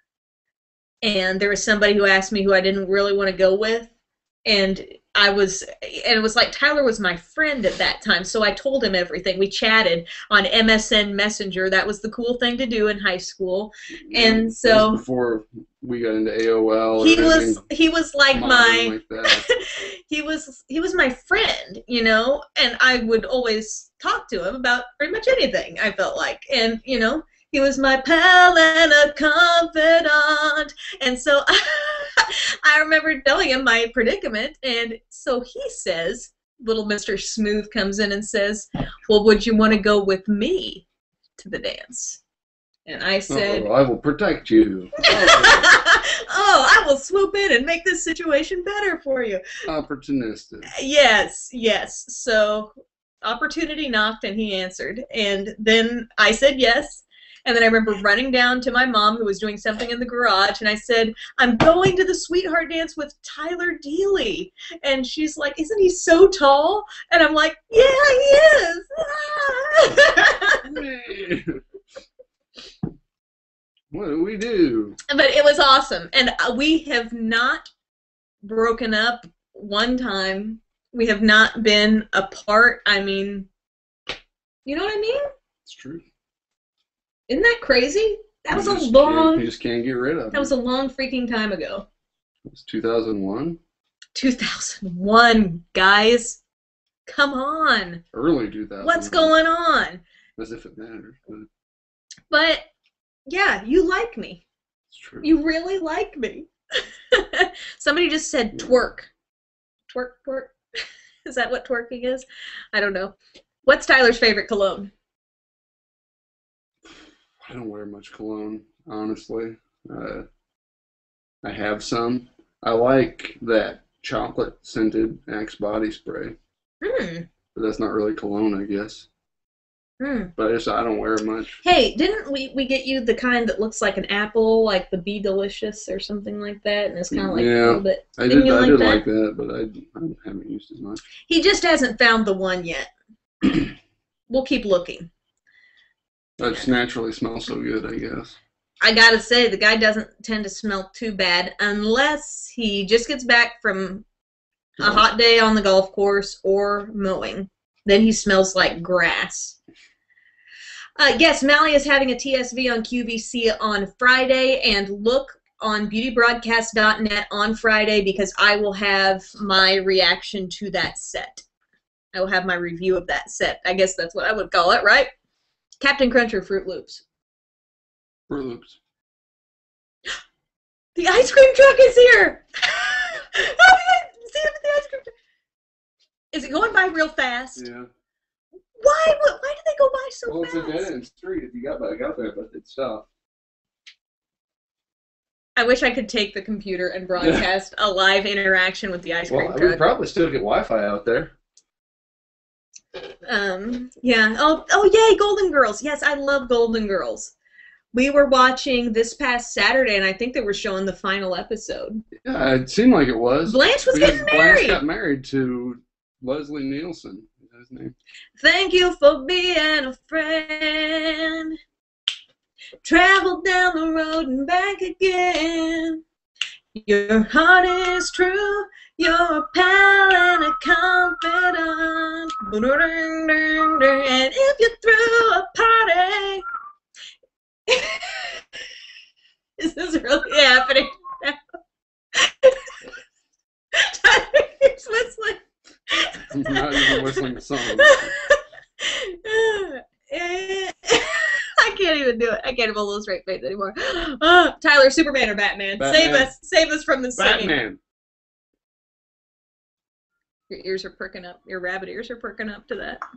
And there was somebody who asked me who I didn't really want to go with. And it was like Tyler was my friend at that time, so I told him everything. We chatted on MSN Messenger. That was the cool thing to do in high school. And so before we got into AOL, he was like my like he was my friend, you know, and I would always talk to him about pretty much anything, I felt like. And, you know, he was my pal and a confidant. And so I remember telling him my predicament, and so he says, little Mr. Smooth comes in and says, well, would you want to go with me to the dance? And I said, I will protect you. Oh, I will swoop in and make this situation better for you. Opportunistic. Yes, yes. So opportunity knocked and he answered. And then I said yes. And then I remember running down to my mom, who was doing something in the garage, and I said, I'm going to the sweetheart dance with Tyler Deely. And she's like, isn't he so tall? And I'm like, yeah, he is. What do we do? But it was awesome. And we have not broken up one time. We have not been apart. I mean, you know what I mean? It's true. Isn't that crazy? That was you just can't get rid of it. That was a long freaking time ago. It was 2001? 2001, guys. Come on. Early 2000. What's going on? As if it matters. But yeah, you like me. It's true. You really like me. Somebody just said twerk. Twerk, twerk. Is that what twerking is? I don't know. What's Tyler's favorite cologne? I don't wear much cologne, honestly. I have some. I like that chocolate-scented Axe body spray. But that's not really cologne, I guess. But I don't wear it much. Hey, didn't we get you the kind that looks like an apple, like the Be Delicious or something like that? And it's kind of like a little bit... I did like that, but I haven't used as much. He just hasn't found the one yet. We'll keep looking. That just naturally smells so good, I guess. I gotta say, the guy doesn't tend to smell too bad unless he just gets back from a hot day on the golf course or mowing. Then he smells like grass. Yes, Mally is having a TSV on QVC on Friday, and look on beautybroadcast.net on Friday because I will have my reaction to that set. I will have my review of that set. I guess that's what I would call it, right? Captain Crunch or Fruit Loops? Fruit Loops. The ice cream truck is here! See the ice cream truck. Is it going by real fast? Yeah. Why did they go by so fast? Well, it's a dead-end street. If you got back out there, but it's stopped. I wish I could take the computer and broadcast a live interaction with the ice cream truck. Well, we'd probably still get Wi-Fi out there. Yeah. Oh, yay, Golden Girls. Yes, I love Golden Girls. We were watching this past Saturday, and I think they were showing the final episode. Yeah, it seemed like it was. Blanche was getting married. Blanche got married to Leslie Nielsen. Is that his name? Thank you for being a friend. Travel down the road and back again. Your heart is true. You're a pal and a confidant. And if you threw a party, is this really happening now? Tyler keeps whistling. Not even whistling the song. I can't even do it. I can't even hold a straight face anymore. Tyler, Superman or Batman? Batman. Save us from the singing. Batman. Your ears are perking up. Your rabbit ears are perking up to that.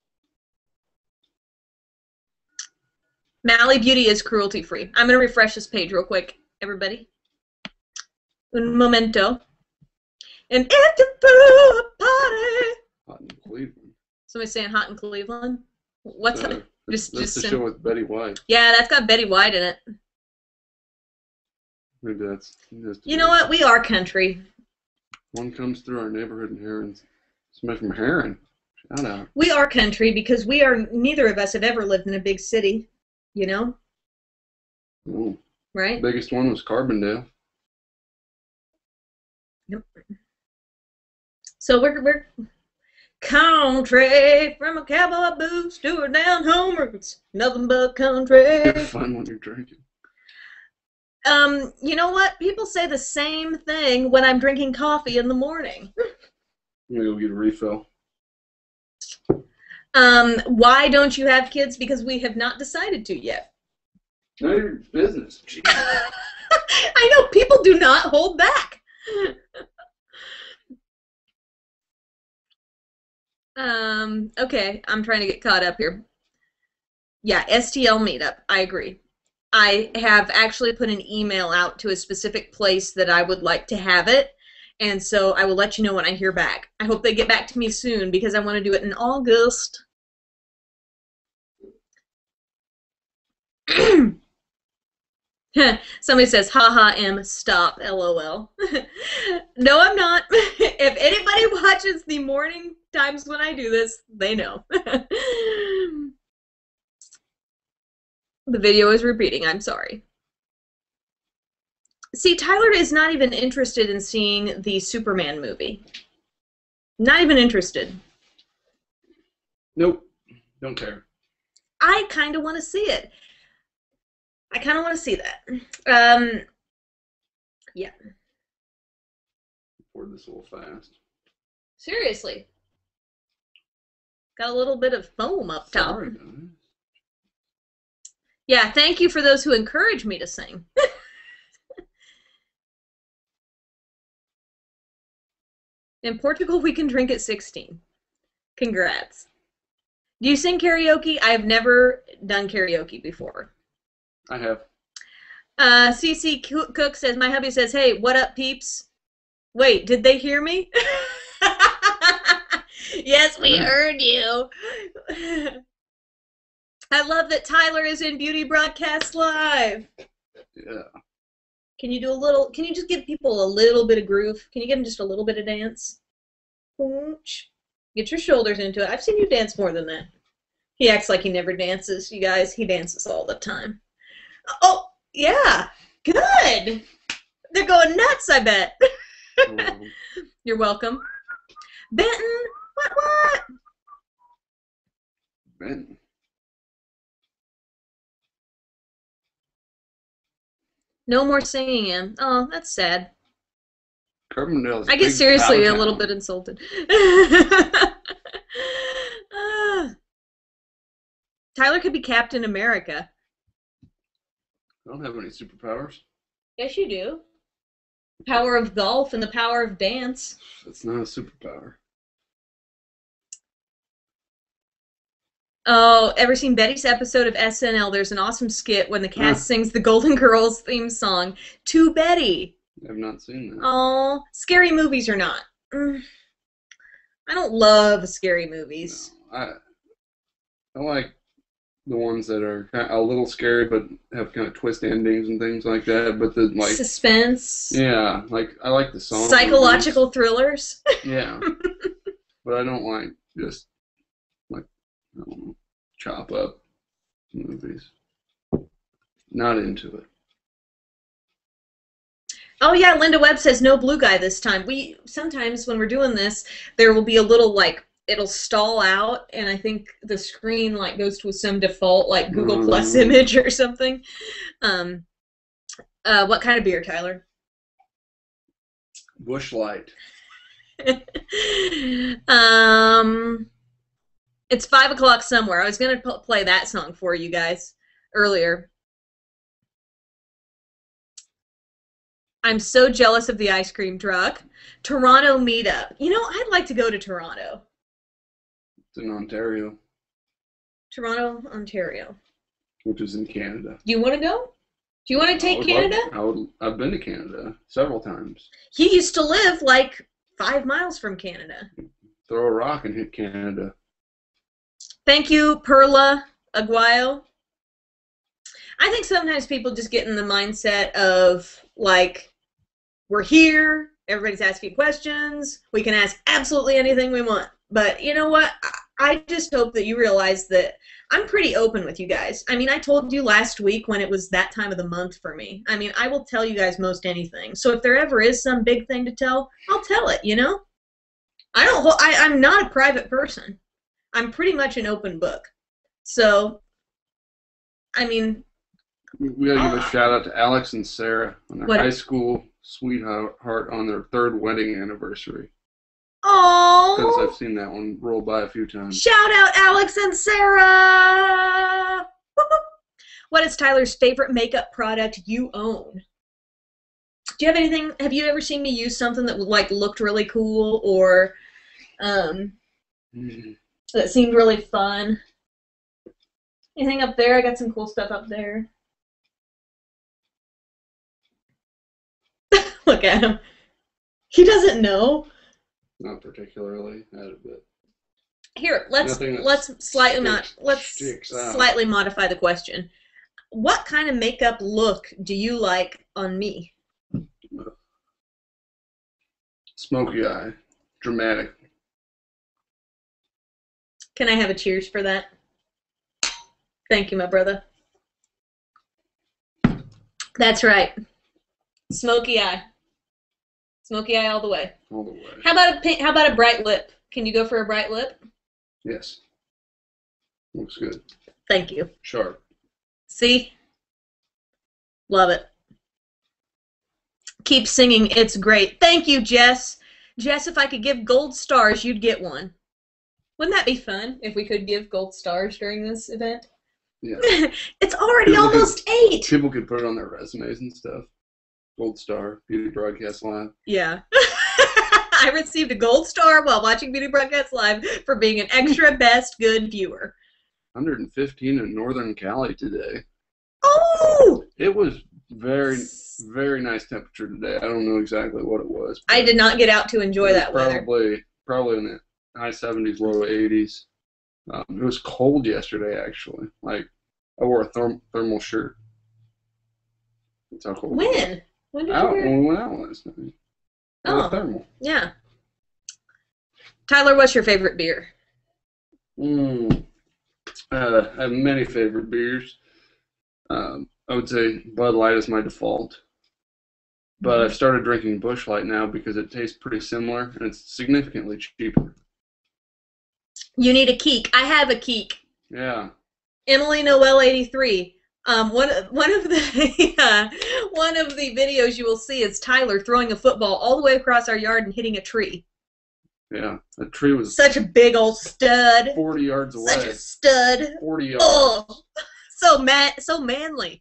Mally Beauty is cruelty-free. I'm going to refresh this page real quick, everybody. Un momento. And if you threw a party. Hot in Cleveland. Somebody's saying hot in Cleveland? What's that? That's the show with Betty White. Yeah, that's got Betty White in it. Maybe that's you know what? We are country. One comes through our neighborhood in Heron. Somebody from Heron. Shout out. We are country because neither of us have ever lived in a big city. You know? Ooh. Right? Biggest one was Carbondale. Yep. So we're country from a cowboy boots to a down home roots. Nothing but country. It's fun when you're drinking. You know what? People say the same thing when I'm drinking coffee in the morning. I'm gonna go get a refill. Why don't you have kids? Because we have not decided to yet. None of your business. Jeez. I know, people do not hold back. Okay, I'm trying to get caught up here. Yeah, STL meetup, I agree. I have actually put an email out to a specific place that I would like to have it, and so I will let you know when I hear back. I hope they get back to me soon because I want to do it in August. Somebody says, haha, M, stop, LOL. No, I'm not. If anybody watches the morning times when I do this, they know. The video is repeating, I'm sorry. See, Tyler is not even interested in seeing the Superman movie. Not even interested. Nope. Don't care. I kind of want to see it. I kind of want to see that. Yeah. Pour this a little fast. Seriously. Got a little bit of foam up top. Sorry, guys. Yeah, thank you for those who encourage me to sing. In Portugal, we can drink at 16. Congrats. Do you sing karaoke? I've never done karaoke before. I have. CC Cook says, my hubby says, hey, what up, peeps? Wait, did they hear me? Yes, we heard you. I love that Tyler is in Beauty Broadcast Live. Yeah. Can you just give people a little bit of groove? Can you give them just a little bit of dance? Get your shoulders into it. I've seen you dance more than that. He acts like he never dances, you guys. He dances all the time. Oh, yeah. Good. They're going nuts, I bet. You're welcome. Benton, what? Benton. No more singing him. Oh, that's sad. Carbondale's I get seriously a little bit insulted. Tyler could be Captain America. I don't have any superpowers. Yes, you do. The power of golf and the power of dance. That's not a superpower. Oh, ever seen Betty's episode of SNL? There's an awesome skit when the cast sings the Golden Girls theme song to Betty. I've not seen that. Oh, scary movies or not. I don't love scary movies. No, I like the ones that are kind of a little scary but have kind of twist endings and things like that. But the like suspense. Yeah, like I like the song. Psychological thrillers. Yeah, but I don't like just like I don't know, chop up movies. Not into it. Oh yeah, Linda Webb says no blue guy this time. Sometimes when we're doing this, there will be a little like it'll stall out, and I think the screen like goes to some default like Google Plus image or something. What kind of beer, Tyler? Busch Light. It's 5 o'clock somewhere. I was gonna play that song for you guys earlier. I'm so jealous of the ice cream truck. Toronto meetup. You know, I'd like to go to Toronto. It's in Ontario, Toronto, Ontario. which is in Canada. Do you want to go? Do you want to take Canada? I've been to Canada several times. He used to live like 5 miles from Canada. Throw a rock and hit Canada. Thank you, Perla Aguayo. I think sometimes people just get in the mindset of, like, we're here, everybody's asking questions, we can ask absolutely anything we want. But you know what? I just hope that you realize that I'm pretty open with you guys. I mean, I told you last week when it was that time of the month for me. I mean, I will tell you guys most anything. So if there ever is some big thing to tell, I'll tell it, you know? I'm not a private person. I'm pretty much an open book. So, I mean... We gotta give a shout out to Alex and Sarah on their high school sweetheart on their 3rd wedding anniversary. Oh! Because I've seen that one roll by a few times. Shout out Alex and Sarah! What is Tyler's favorite makeup product you own? Do you have anything? Have you ever seen me use something that like looked really cool or that seemed really fun? Anything up there? I got some cool stuff up there. Look at him. He doesn't know. Not particularly. But here, let's slightly modify the question. What kind of makeup look do you like on me? Smoky eye. Dramatic. Can I have a cheers for that? Thank you, my brother. That's right. Smoky eye. Smoky eye all the way. All the way. How about a bright lip? Can you go for a bright lip? Yes. Looks good. Thank you. Sharp. See? Love it. Keep singing. It's great. Thank you, Jess. Jess, if I could give gold stars, you'd get one. Wouldn't that be fun if we could give gold stars during this event? Yeah. It's already almost 8. People could put it on their resumes and stuff. Gold star, Beauty Broadcast Live. Yeah. I received a gold star while watching Beauty Broadcast Live for being an extra best good viewer. 115 in Northern Cali today. Oh! It was very, very nice temperature today. I don't know exactly what it was. I did not get out to enjoy that weather. Probably in the high 70s, low 80s. It was cold yesterday, actually. Like, I wore a thermal shirt. That's how cold it was. When? When did you wear it? When we went out last night. Oh, thermal. Yeah. Tyler, what's your favorite beer? I have many favorite beers. I would say Bud Light is my default. But I've started drinking Busch Light now because it tastes pretty similar and it's significantly cheaper. You need a Keek. I have a Keek. Yeah. Emily Noel 83. One of the videos you will see is Tyler throwing a football all the way across our yard and hitting a tree. Yeah, the tree was such a big old stud. 40 yards away. Such a stud. 40 yards. Oh, so manly.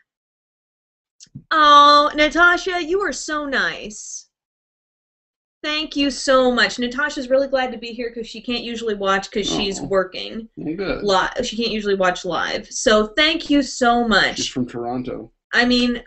Oh, Natasha, you are so nice. Thank you so much. Natasha's really glad to be here because she can't usually watch because she's working. Good. She can't usually watch live. So thank you so much. She's from Toronto. I mean,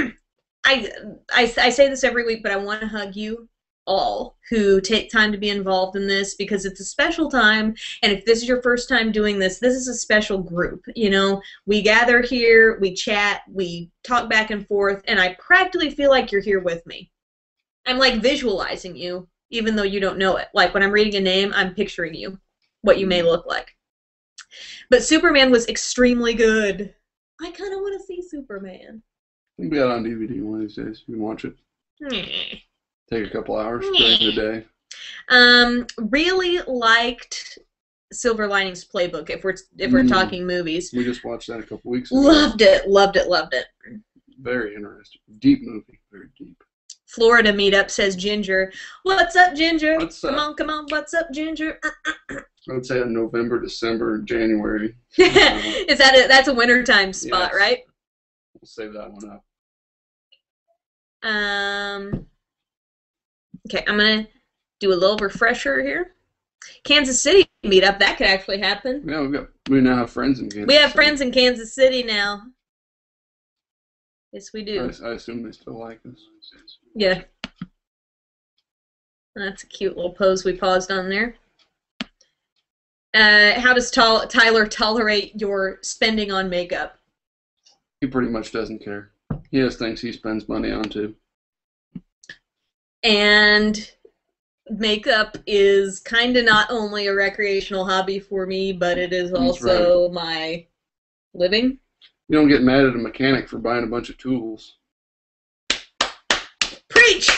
I say this every week, but I want to hug you all who take time to be involved in this because it's a special time. And if this is your first time doing this, this is a special group. You know, we gather here, we chat, we talk back and forth, and I practically feel like you're here with me. I'm like visualizing you, even though you don't know it. Like when I'm reading a name, I'm picturing you, what you may look like. But Superman was extremely good. I kind of want to see Superman. We'll be out on DVD one of these days. You can watch it. Take a couple hours during the day. Really liked Silver Linings Playbook. If we're talking movies, we just watched that a couple weeks ago. Loved it. Very interesting. Deep movie. Very deep. Florida meetup, says Ginger. What's up, Ginger? What's Come up? on, come on. What's up, Ginger? I would say in November, December, January. Is that it? That's a wintertime spot, Yes. right? We'll save that one up. Okay, I'm gonna do a little refresher here. Kansas City meetup, that could actually happen. Yeah, we now have friends in Kansas We have City. friends in Kansas City now. Yes, we do. I assume they still like us. Yeah. That's a cute little pose we paused on there. How does Tyler tolerate your spending on makeup? He pretty much doesn't care. He has things he spends money on too. And makeup is kind of not only a recreational hobby for me, but it is also my living. You don't get mad at a mechanic for buying a bunch of tools. Preach!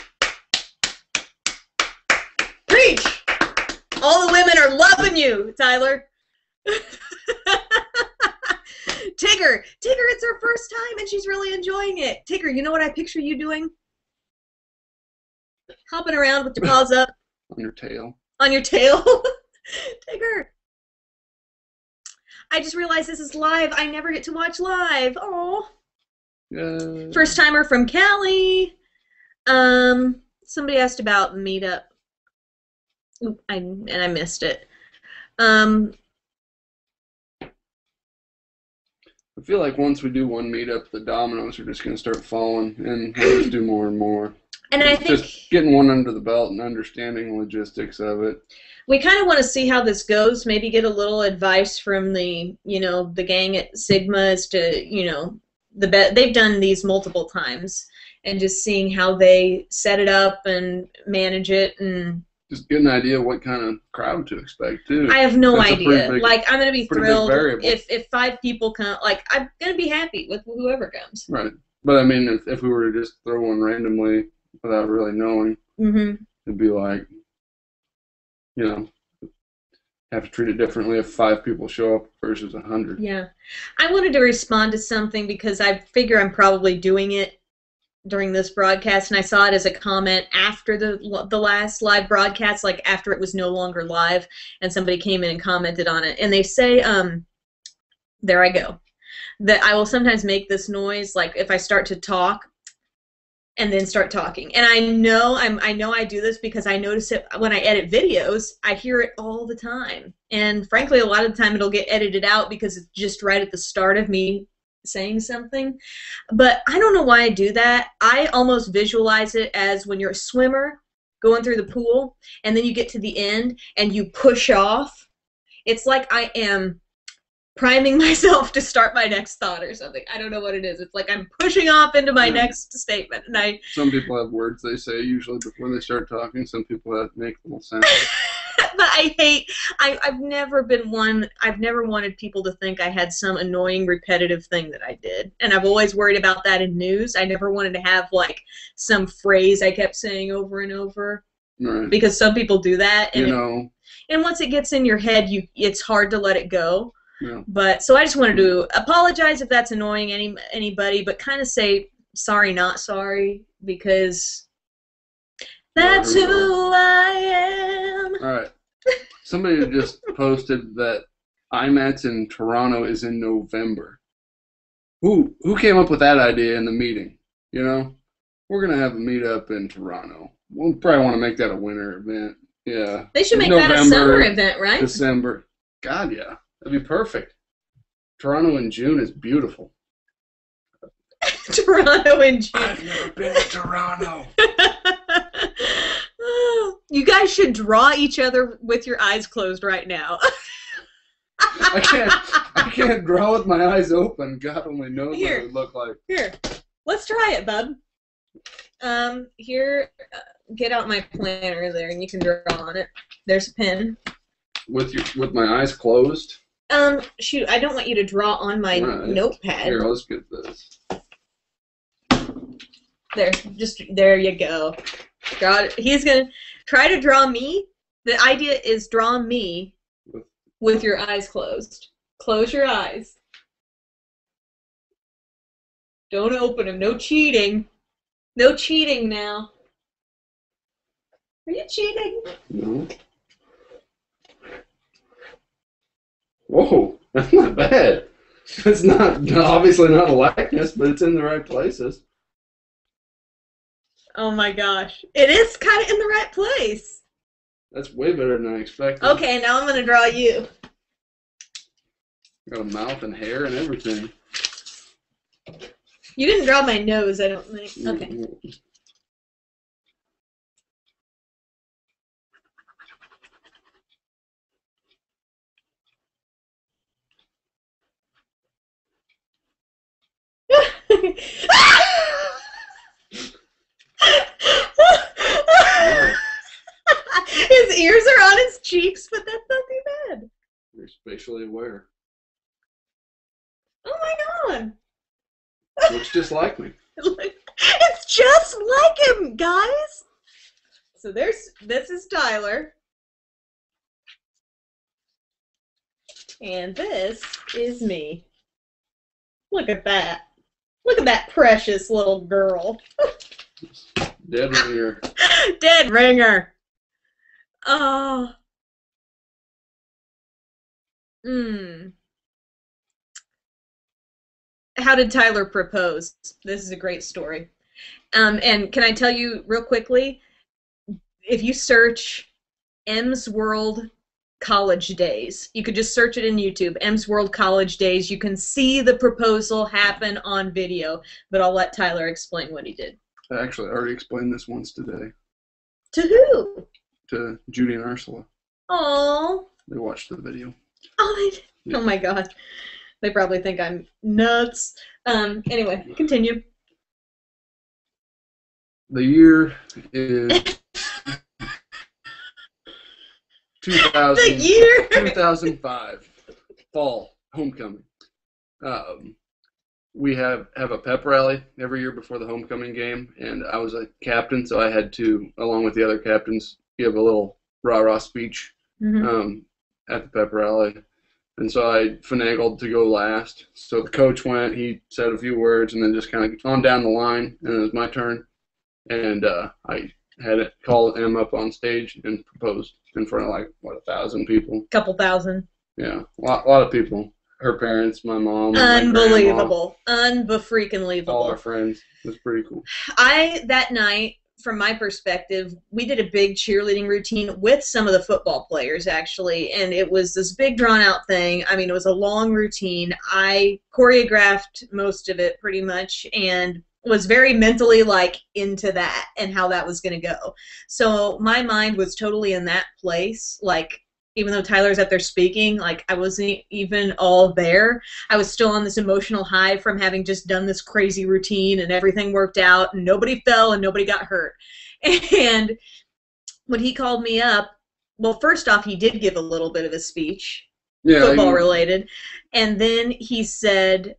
Preach! All the women are loving you, Tyler. Tigger, it's her first time and she's really enjoying it. Tigger, you know what I picture you doing? Hopping around with your paws up. On your tail. On your tail. Tigger. I just realized this is live. I never get to watch live. Oh. Yeah. First timer from Cali. Somebody asked about meetup. Oop, I missed it. I feel like once we do one meetup, the dominoes are just going to start falling, and we'll just do more and more. And I think just getting one under the belt and understanding the logistics of it. We kind of want to see how this goes. Maybe get a little advice from the gang at Sigma as to they've done these multiple times, and just seeing how they set it up and manage it and. Just get an idea what kind of crowd to expect too. I have no idea. Like, I'm gonna be thrilled if 5 people come. Like, I'm gonna be happy with whoever comes. Right, but I mean, if we were to just throw one randomly without really knowing, it'd be like, have to treat it differently if 5 people show up versus 100. Yeah, I wanted to respond to something because I figure I'm probably doing it during this broadcast, and I saw it as a comment after the last live broadcast, like after it was no longer live, and somebody came in and commented on it, and they say, there I go, that I will sometimes make this noise, like if I start to talk, and then start talking, and I know I do this because I notice it when I edit videos. I hear it all the time, and frankly, a lot of the time it'll get edited out because it's just right at the start of me saying something, but I don't know why I do that. I almost visualize it as when you're a swimmer going through the pool and then you get to the end and you push off. It's like I am priming myself to start my next thought or something. I don't know what it is. It's like I'm pushing off into my next statement. And some people have words they say usually before they start talking. Some people have make little sounds. But I've never wanted people to think I had some annoying repetitive thing that I did. And I've always worried about that in news. I never wanted to have like some phrase I kept saying over and over. Right. Because some people do that. And and once it gets in your head, it's hard to let it go. Yeah. But so I just wanted to apologize if that's annoying anybody, but kind of say sorry, not sorry, because that's who I am. All right. Somebody just posted that IMATS in Toronto is in November. Who came up with that idea in the meeting? We're gonna have a meetup in Toronto. We'll probably want to make that a winter event. Yeah. They should make that a summer event, right? December. God, yeah. That'd be perfect. Toronto in June is beautiful. Toronto in June. I've never been to Toronto. You guys should draw each other with your eyes closed right now. I can't draw with my eyes open. God only knows what it would look like. Here, let's try it, bub. Here, get out my planner there, and you can draw on it. There's a pen. With my eyes closed? Shoot, I don't want you to draw on my notepad. Here, let's get this. There you go. God, he's gonna try to draw me. The idea is draw me with your eyes closed. Close your eyes. Don't open them. No cheating. No cheating now. Are you cheating? No. Whoa, that's not bad. It's not obviously not a likeness, but it's in the right places. Oh my gosh. It is kind of in the right place. That's way better than I expected. Okay, now I'm going to draw you. Got a mouth and hair and everything. You didn't draw my nose, I don't think. Okay. His ears are on his cheeks, but that's not too bad. You're spatially aware. Oh my god. Looks just like me. It's just like him, guys. So this is Tyler. And this is me. Look at that. Look at that precious little girl. Dead ringer. Dead ringer. Oh. How did Tyler propose? This is a great story. And can I tell you real quickly, if you search M's World College Days, you could just search it in YouTube, M's World College Days, you can see the proposal happen on video, but I'll let Tyler explain what he did. I already explained this once today. To who? To Judy and Ursula. Oh. They watched the video. Oh, oh my god. They probably think I'm nuts. Anyway, continue. The year is 2000, The year? 2005. Fall. Homecoming. We have a pep rally every year before the homecoming game, and I was a captain, so I had to, along with the other captains, give a little rah-rah speech at the pep rally. And so I finagled to go last. So the coach went, he said a few words, and then just kind of on down the line, and it was my turn. And I had it call Em up on stage and proposed in front of, like, what, 1,000 people? Couple thousand. Yeah, a lot of people. Her parents, my mom, Unbelievable. Unbefreaking-leavable. All our friends. It was pretty cool. That night, from my perspective, we did a big cheerleading routine with some of the football players, actually, and it was this big drawn-out thing. I mean, it was a long routine. I choreographed most of it, pretty much, and was very mentally, like, into that and how that was going to go. So my mind was totally in that place, like, even though Tyler's up there speaking, like, I wasn't even all there. I was still on this emotional high from having just done this crazy routine, and everything worked out, and nobody fell, and nobody got hurt. And when he called me up, well, first off, he did give a little bit of a speech, football-related, and then he said,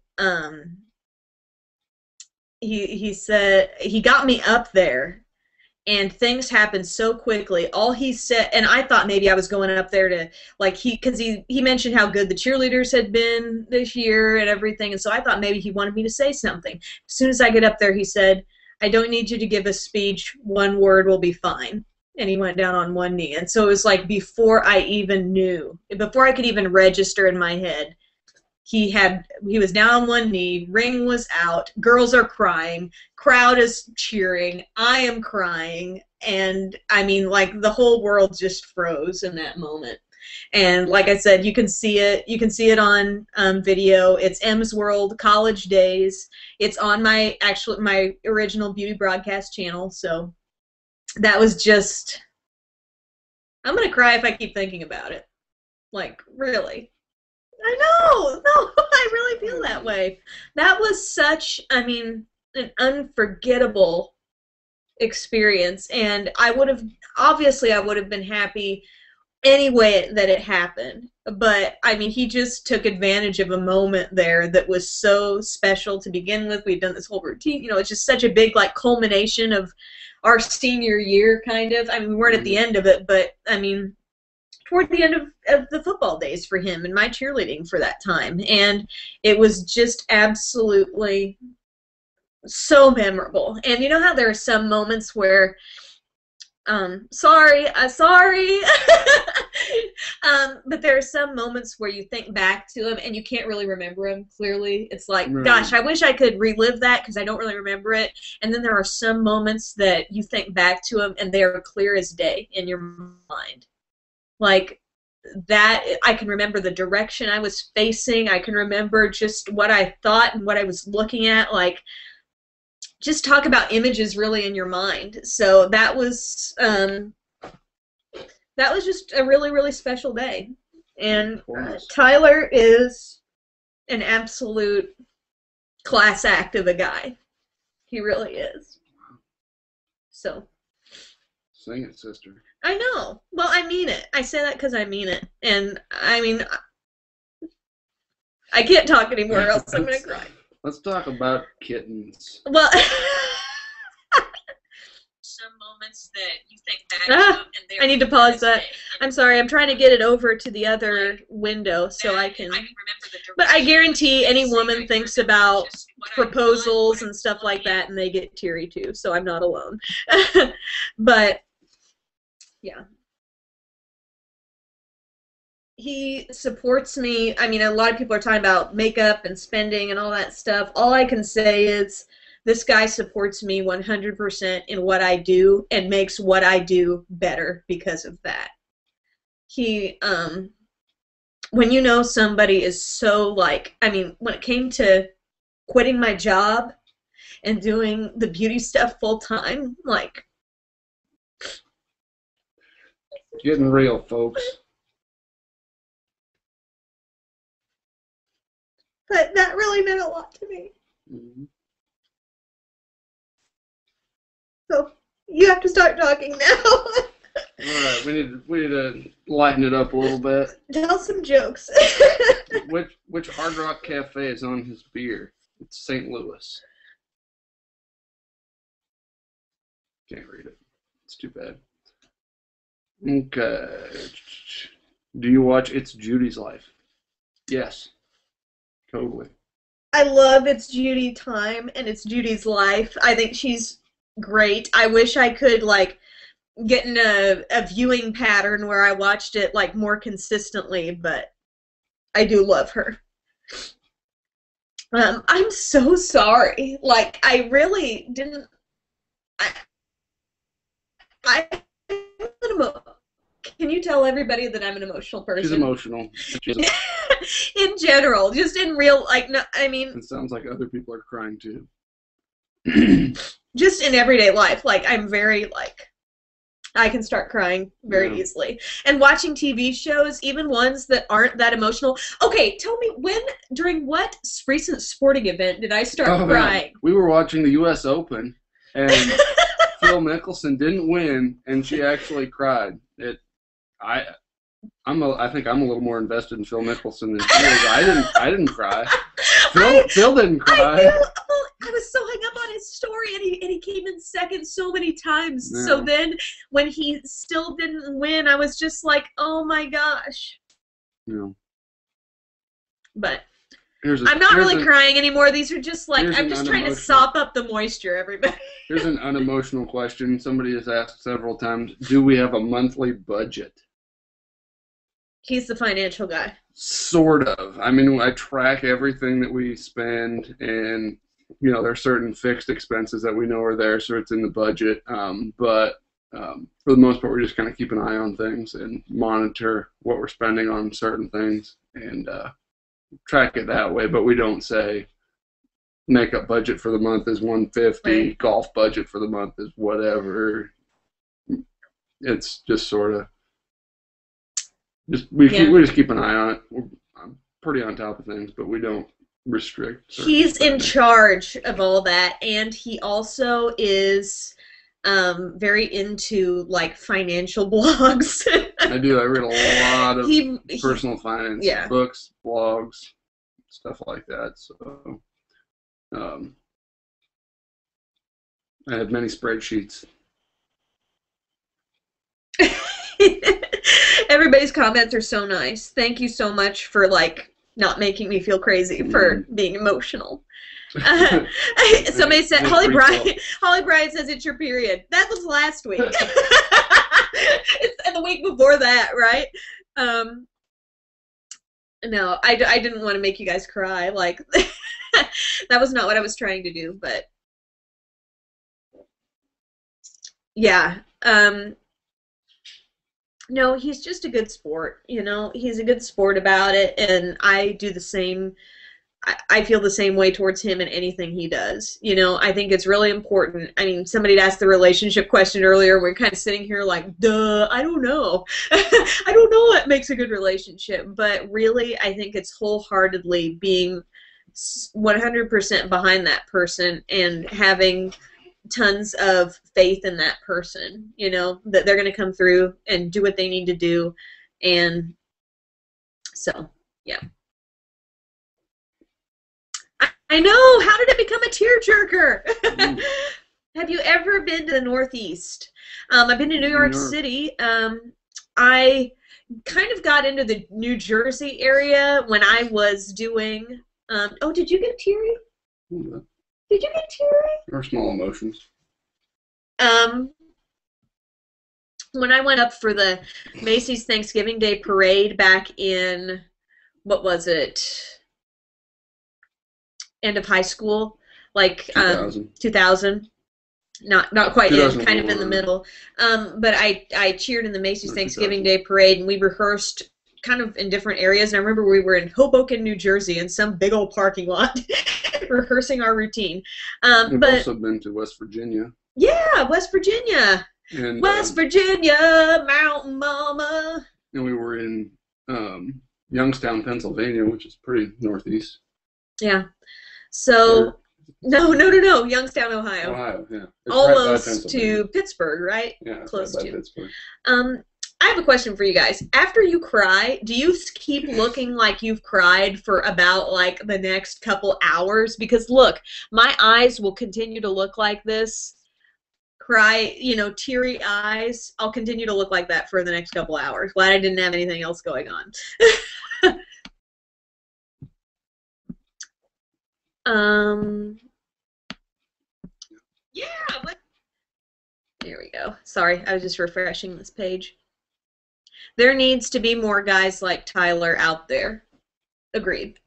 he said, he got me up there, and things happened so quickly. All he said, and I thought maybe I was going up there to, like, because he mentioned how good the cheerleaders had been this year and everything, and so I thought maybe he wanted me to say something. As soon as I get up there, he said, "I don't need you to give a speech. One word will be fine." And he went down on one knee. And so it was like before I even knew, before I could even register in my head, he was down on one knee, ring was out, girls are crying, crowd is cheering, I am crying, and I mean, like, the whole world just froze in that moment. And like I said, you can see it on video. It's M's World College Days. It's on my original beauty broadcast channel. So that was just, I'm gonna cry if I keep thinking about it. Like, really. I know. No, I really feel that way. That was such, I mean, an unforgettable experience, and I would have been happy any way that it happened. But I mean, he just took advantage of a moment there that was so special to begin with. We'd done this whole routine, you know, it's just such a big, like, culmination of our senior year, kind of. I mean, we weren't at the end of it, but I mean, toward the end of the football days for him and my cheerleading for that time. And it was just absolutely so memorable. And you know how there are some moments where sorry, but there are some moments where you think back to them and you can't really remember them clearly. It's like, Right. gosh, I wish I could relive that because I don't really remember it. And then there are some moments that you think back to them and they are clear as day in your mind. Like that, I can remember the direction I was facing. I can remember just what I thought and what I was looking at. Like, just talk about images really in your mind. So that was just a really, really special day. And Tyler is an absolute class act of a guy. He really is. So. Sing it, sister. I know. Well, I mean it. I say that because I mean it. And, I mean, I can't talk anymore else I'm going to cry. Let's talk about kittens. Well, some moments that you think back to them and I need to pause that. I'm sorry. I'm trying to get it over to the other window so I can. But I guarantee any woman thinks about proposals and stuff like that, and they get teary too. So I'm not alone. But yeah. He supports me. I mean, a lot of people are talking about makeup and spending and all that stuff. All I can say is this guy supports me 100% in what I do and makes what I do better because of that. He, when you know somebody is so like, I mean, when it came to quitting my job and doing the beauty stuff full time, like. Getting real, folks. But that really meant a lot to me. Mm-hmm. So you have to start talking now. All right, we need to lighten it up a little bit. Tell some jokes. Which Hard Rock Cafe is on his beer? It's St. Louis. Can't read it. It's too bad. Okay. Do you watch It's Judy's Life? Yes. Totally. I love It's Judy Time and It's Judy's Life. I think she's great. I wish I could like get in a viewing pattern where I watched it like more consistently, but I do love her. I'm so sorry. Like I really didn't. Can you tell everybody that I'm an emotional person? She's emotional. In general, just in real, like, no, I mean. It sounds like other people are crying too. Just in everyday life, like, I'm very, like, I can start crying very easily. And watching TV shows, even ones that aren't that emotional. Okay, tell me, during what recent sporting event did I start crying? Man. We were watching the U.S. Open, and Phil Mickelson didn't win, and she actually cried. I think I'm a little more invested in Phil Mickelson than she is. I didn't cry. Phil didn't cry. I was so hung up on his story, and he came in second so many times. Yeah. So then, when he still didn't win, I was just like, oh my gosh. Yeah. But I'm not really crying anymore. These are just like, I'm just trying to sop up the moisture, everybody. Here's an unemotional question. Somebody has asked several times, do we have a monthly budget? He's the financial guy. Sort of. I mean, I track everything that we spend, and, you know, there are certain fixed expenses that we know are there, so it's in the budget. But for the most part, we just kind of keep an eye on things and monitor what we're spending on certain things and track it that way. But we don't say makeup budget for the month is $150, right. Golf budget for the month is whatever. It's just sort of we just keep an eye on it. I'm pretty on top of things, but we don't restrict. He's in charge of all that, and he also is very into like financial blogs. I do. I read a lot of personal finance books, blogs, stuff like that. So I have many spreadsheets. Everybody's comments are so nice. Thank you so much for like not making me feel crazy for being emotional. Uh, somebody said Just Holly freaks Bryant. Holly Bryant says it's your period. That was last week. And the week before that, right? Um, no, I didn't want to make you guys cry. Like that was not what I was trying to do. But yeah, no, he's just a good sport. You know, he's a good sport about it, and I do the same. I feel the same way towards him in anything he does. You know, I think it's really important. I mean, somebody asked the relationship question earlier. We're kind of sitting here like, duh, I don't know. I don't know what makes a good relationship. But really, I think it's wholeheartedly being 100% behind that person and having tons of faith in that person, you know, that they're going to come through and do what they need to do. And so, yeah. I know. How did it become a tearjerker? Have you ever been to the Northeast? I've been to New York City. I kind of got into the New Jersey area when I was doing. Oh, did you get teary? Yeah. Did you get teary? Or small emotions. When I went up for the Macy's Thanksgiving Day Parade back in, what was it? End of high school, like 2000. Not quite in, kind of in the middle. But I cheered in the Macy's Thanksgiving Day Parade, and we rehearsed kind of in different areas. And I remember we were in Hoboken, New Jersey, in some big old parking lot, rehearsing our routine. We've but also been to West Virginia. Yeah, West Virginia. And, West Virginia, Mountain Mama. And we were in Youngstown, Pennsylvania, which is pretty northeast. Yeah. So, no, Youngstown, Ohio. Ohio, yeah. It's almost right to Pittsburgh, right? Yeah, close right to Pittsburgh. I have a question for you guys. After you cry, do you keep looking like you've cried for about like the next couple hours? Because look, my eyes will continue to look like this. Cry, you know, teary eyes. I'll continue to look like that for the next couple hours. Glad I didn't have anything else going on. Yeah, but there we go. Sorry, I was just refreshing this page. There needs to be more guys like Tyler out there. Agreed.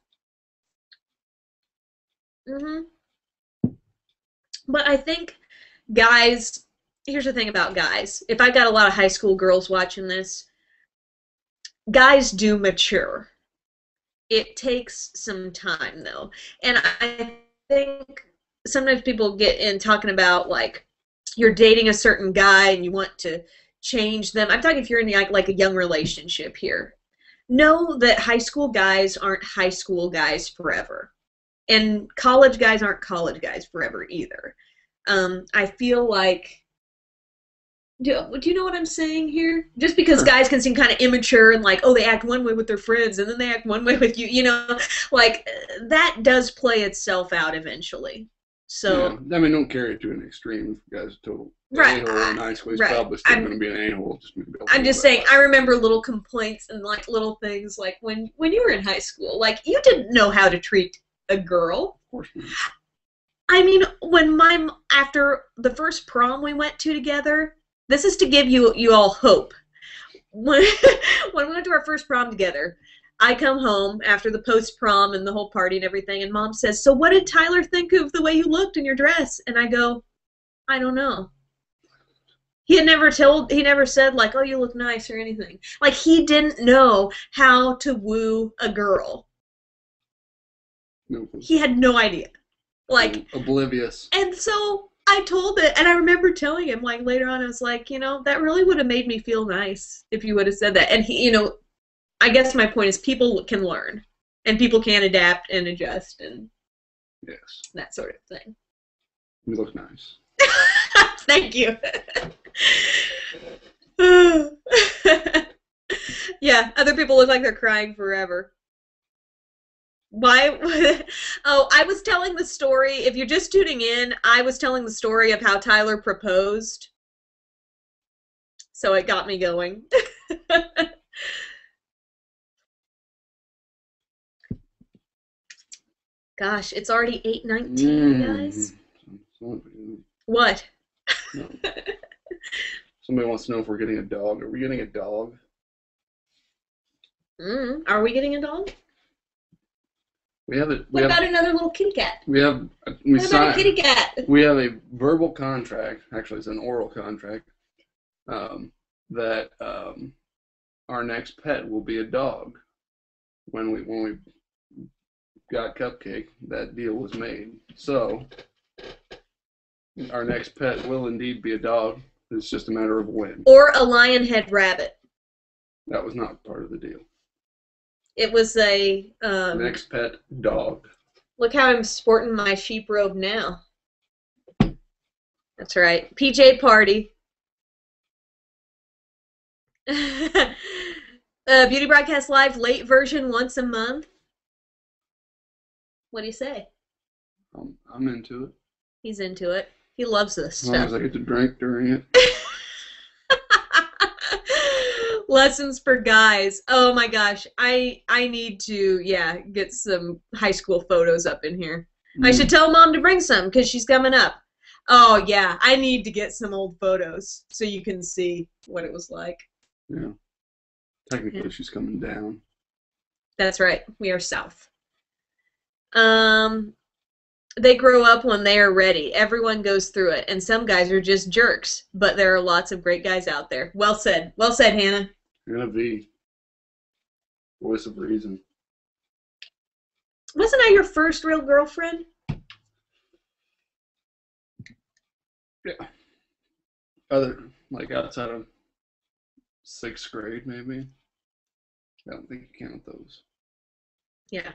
But I think guys, here's the thing about guys. If I got a lot of high school girls watching this, guys do mature. It takes some time, though. And I think sometimes people get in talking about, like, you're dating a certain guy and you want to change them. I'm talking if you're in like a young relationship here. Know that high school guys aren't high school guys forever. And college guys aren't college guys forever either. I feel like, do you know what I'm saying here? Just because guys can seem kind of immature and like, oh, they act one way with their friends and then they act one way with you, you know, like that does play itself out eventually. So yeah. I mean, don't carry it to an extreme. If a guy's a total right, a-hole in high school, he's probably still going to be an a-hole. I'm just saying, I remember little complaints and like little things like when you were in high school, like you didn't know how to treat a girl. Of course not. I mean, when after the first prom we went to together, this is to give you all hope. When we went to our first prom together, I come home after the post-prom and the whole party and everything, and Mom says, so what did Tyler think of the way you looked in your dress? And I go, I don't know. He never said, like, oh, you look nice or anything. Like, he didn't know how to woo a girl. No. He had no idea. Like, oblivious. And so I told it, and I remember telling him, like, later on, I was like, you know, that really would have made me feel nice if you would have said that. And he, you know, I guess my point is people can learn, and people can adapt and adjust and yes, that sort of thing. You look nice. Thank you. Yeah, other people look like they're crying forever. Why? Oh, I was telling the story. If you're just tuning in, I was telling the story of how Tyler proposed. So it got me going. Gosh, it's already 8:19, guys. What? No. Somebody wants to know if we're getting a dog. Are we getting a dog? Are we getting a dog? We have it. What about another little kitty cat? We have. What about a kitty cat? We have a verbal contract. Actually, it's an oral contract. That our next pet will be a dog. When we got Cupcake, that deal was made. So our next pet will indeed be a dog. It's just a matter of when. Or a lion head rabbit. That was not part of the deal. It was a next pet dog. Look how I'm sporting my sheep robe now. That's right. PJ party. Beauty Broadcast Live late version once a month. What do you say? I'm into it. He's into it. He loves this stuff. As long as I get to drink during it. Lessons for guys. Oh my gosh. I need to, get some high school photos up in here. I should tell Mom to bring some because she's coming up. Oh yeah, I need to get some old photos so you can see what it was like. Yeah. Technically, she's coming down. That's right. We are south. They grow up when they are ready. Everyone goes through it, and some guys are just jerks, but there are lots of great guys out there. Well said. Well said, Hannah. Hannah V. Voice of reason. Wasn't I your first real girlfriend? Yeah. Outside of 6th grade, maybe. I don't think you count those. Yeah.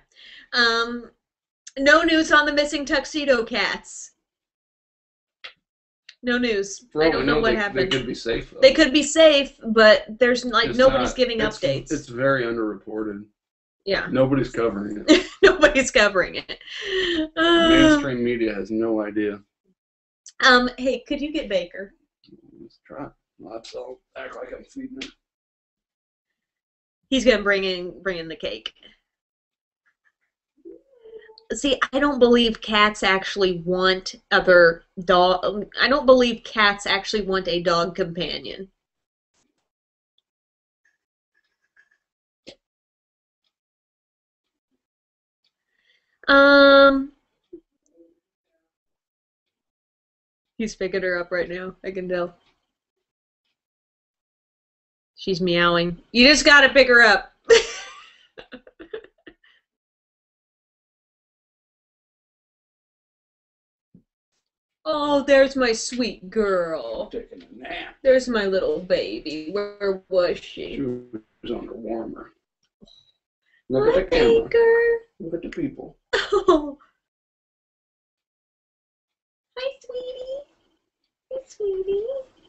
No news on the missing tuxedo cats. No news. I don't know what happened. They could be safe, though. They could be safe, but there's nobody's giving updates. It's very underreported. Yeah. Nobody's covering it. Nobody's covering it. Mainstream media has no idea. Hey, could you get Baker? Let's try. I'll act like I'm feeding him. He's gonna bring in the cake. See, I don't believe cats actually want other dog. I don't believe cats actually want a dog companion. He's picking her up right now. I can tell. She's meowing. You just gotta pick her up. Oh, there's my sweet girl. Taking a nap. There's my little baby. Where was she? She was on her warmer. Look at the camera. Baker. Look at the people. Oh. Hi, sweetie. Hey, sweetie.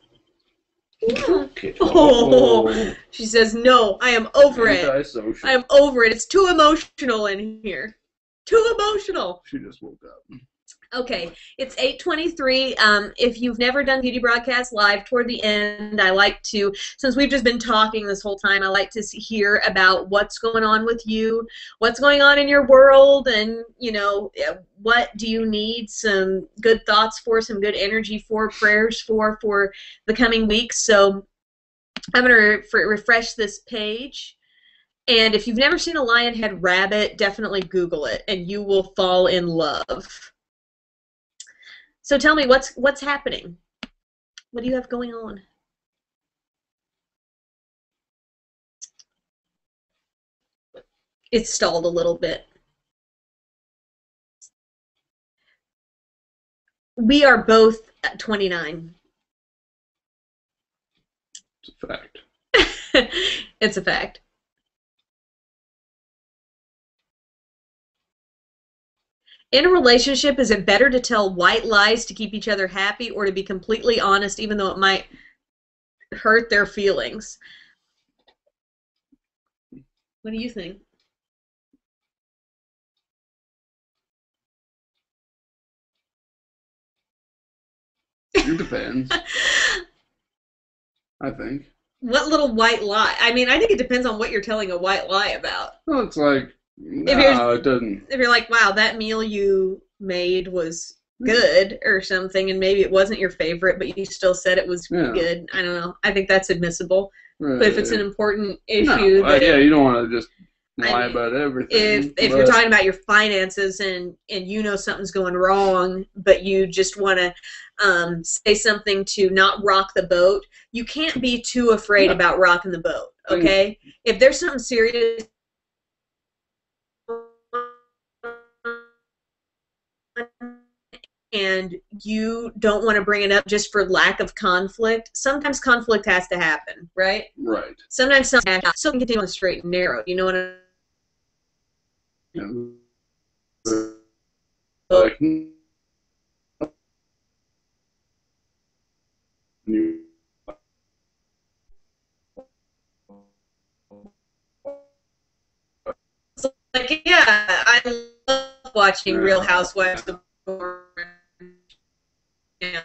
Yeah. Oh. She says, no, I am over it. I am over it. It's too emotional in here. Too emotional. She just woke up. Okay, it's 8:23. If you've never done Beauty Broadcast Live, toward the end, I like to, since we've just been talking this whole time, I like to hear about what's going on with you, what's going on in your world, and, you know, what do you need some good thoughts for, some good energy for, prayers for the coming weeks. So I'm going to refresh this page. And if you've never seen a lion head rabbit, definitely Google it, and you will fall in love. So tell me, what's happening? What do you have going on? It's stalled a little bit. We are both 29. It's a fact. It's a fact. In a relationship, is it better to tell white lies to keep each other happy or to be completely honest even though it might hurt their feelings? What do you think? It depends. I think. What little white lie? I mean, I think it depends on what you're telling a white lie about. Well, it's like, No, it doesn't. If you're like, wow, that meal you made was good or something, and maybe it wasn't your favorite, but you still said it was good. I don't know. I think that's admissible. But if it's an important issue, yeah, you don't want to just lie about everything. If you're talking about your finances and you know something's going wrong, but you just want to say something to not rock the boat, you can't be too afraid about rocking the boat. Okay, if there's something serious. And you don't want to bring it up just for lack of conflict. Sometimes conflict has to happen, right? Right. Sometimes something has to happen. So can continue on the straight and narrow. You know what I mean? Like, yeah, I love watching Real Housewives of yeah.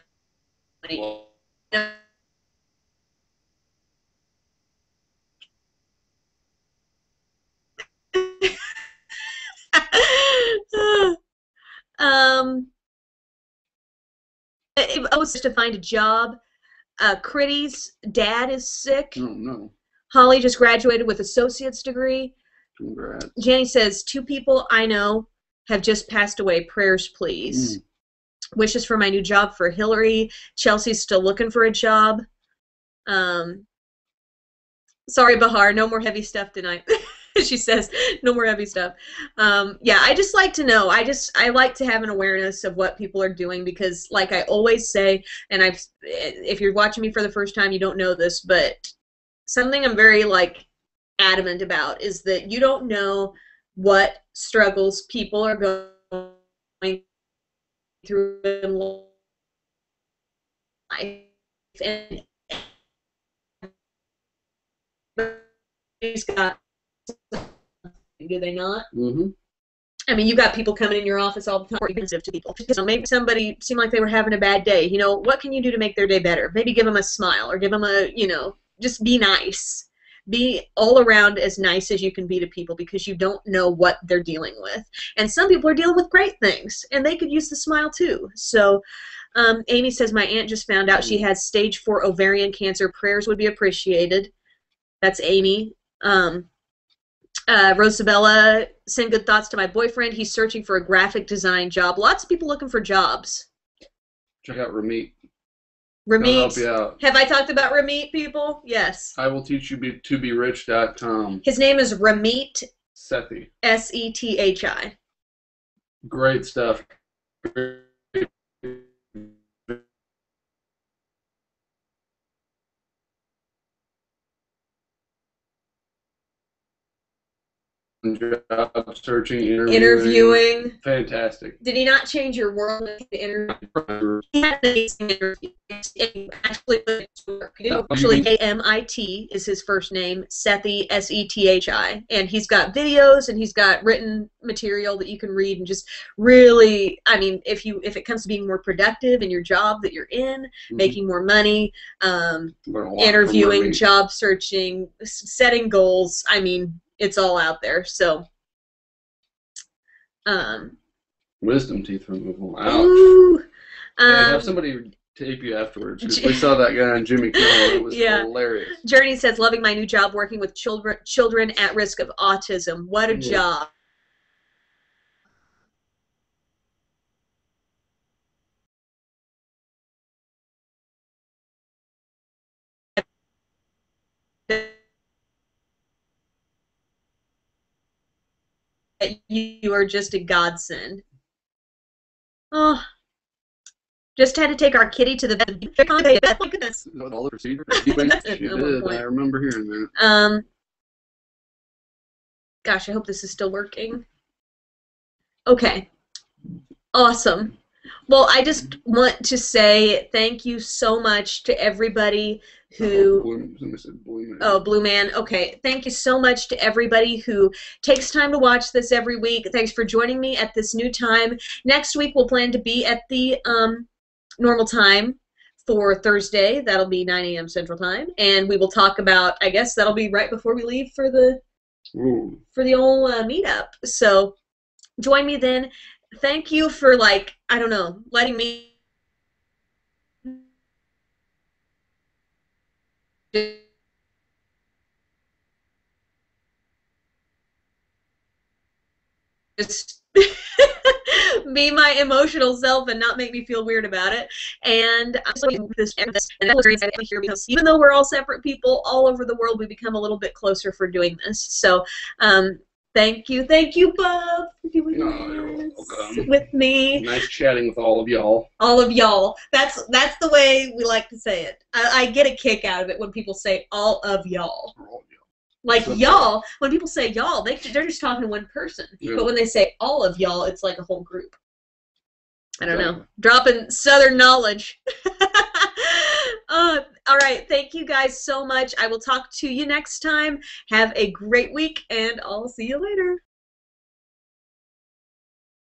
I was to find a job. Critty's dad is sick. Oh, no. Holly just graduated with associate's degree. Congrats. Jenny says, 2 people I know have just passed away. Prayers, please. Wishes for my new job for Hillary. Chelsea's still looking for a job. Sorry, Bahar, no more heavy stuff tonight. She says, no more heavy stuff. Yeah, I just like to know. I like to have an awareness of what people are doing because, like I always say, and if you're watching me for the first time, you don't know this, but something I'm very, adamant about is that you don't know what struggles people are going through in life. And everybody's got, do they not? Mm-hmm. I mean, you got people coming in your office all the time, or sensitive to people. So maybe somebody seemed like they were having a bad day. You know, what can you do to make their day better? Maybe give them a smile, or give them a, just be nice. Be all around as nice as you can be to people because you don't know what they're dealing with. And some people are dealing with great things, and they could use the smile too. So Amy says, my aunt just found out she has stage 4 ovarian cancer. Prayers would be appreciated. That's Amy. Rosabella, send good thoughts to my boyfriend. He's searching for a graphic design job. Lots of people looking for jobs. Check out Ramit. Ramit. He'll help you out. Have I talked about Ramit, people? Yes. I will teach you to be rich.com. His name is Ramit Sethi. Sethi. Great stuff. Job searching, interviewing. Fantastic. Did he not change your world with the interview? He had an amazing interview. Actually, A-M-I-T is his first name, Sethi, S-E-T-H-I. And he's got videos and he's got written material that you can read and just really, I mean, if it comes to being more productive in your job that you're in, making more money, interviewing, job searching, setting goals, I mean, it's all out there. So, wisdom teeth removal. Ouch. Ooh, have somebody tape you afterwards. We saw that guy on Jimmy Kimmel. It was hilarious. Journey says, loving my new job working with children at risk of autism. What a job. You are just a godsend. Oh, just had to take our kitty to the vet. Look at this. All the procedures. She did. I remember hearing that. Gosh, I hope this is still working. Okay. Awesome. Well, I just want to say thank you so much to everybody who... Blue Man. Okay. Thank you so much to everybody who takes time to watch this every week. Thanks for joining me at this new time. Next week, we'll plan to be at the normal time for Thursday. That'll be 9 a.m. Central Time. And we will talk about, I guess that'll be right before we leave for the Ooh. for the old meetup. So join me then. Thank you for, like, I don't know, letting me just be my emotional self and not make me feel weird about it. And I'm so this and that was great here, because even though we're all separate people all over the world, we become a little bit closer for doing this. So thank you, Bob, for doing You're this welcome. with me. Nice chatting with all of y'all. All of y'all. That's the way we like to say it. I get a kick out of it when people say all of y'all. Like y'all, when people say y'all, they're just talking to one person. Yeah. But when they say all of y'all, it's like a whole group. I don't know. Dropping Southern knowledge. All right. Thank you guys so much. I will talk to you next time. Have a great week, and I'll see you later.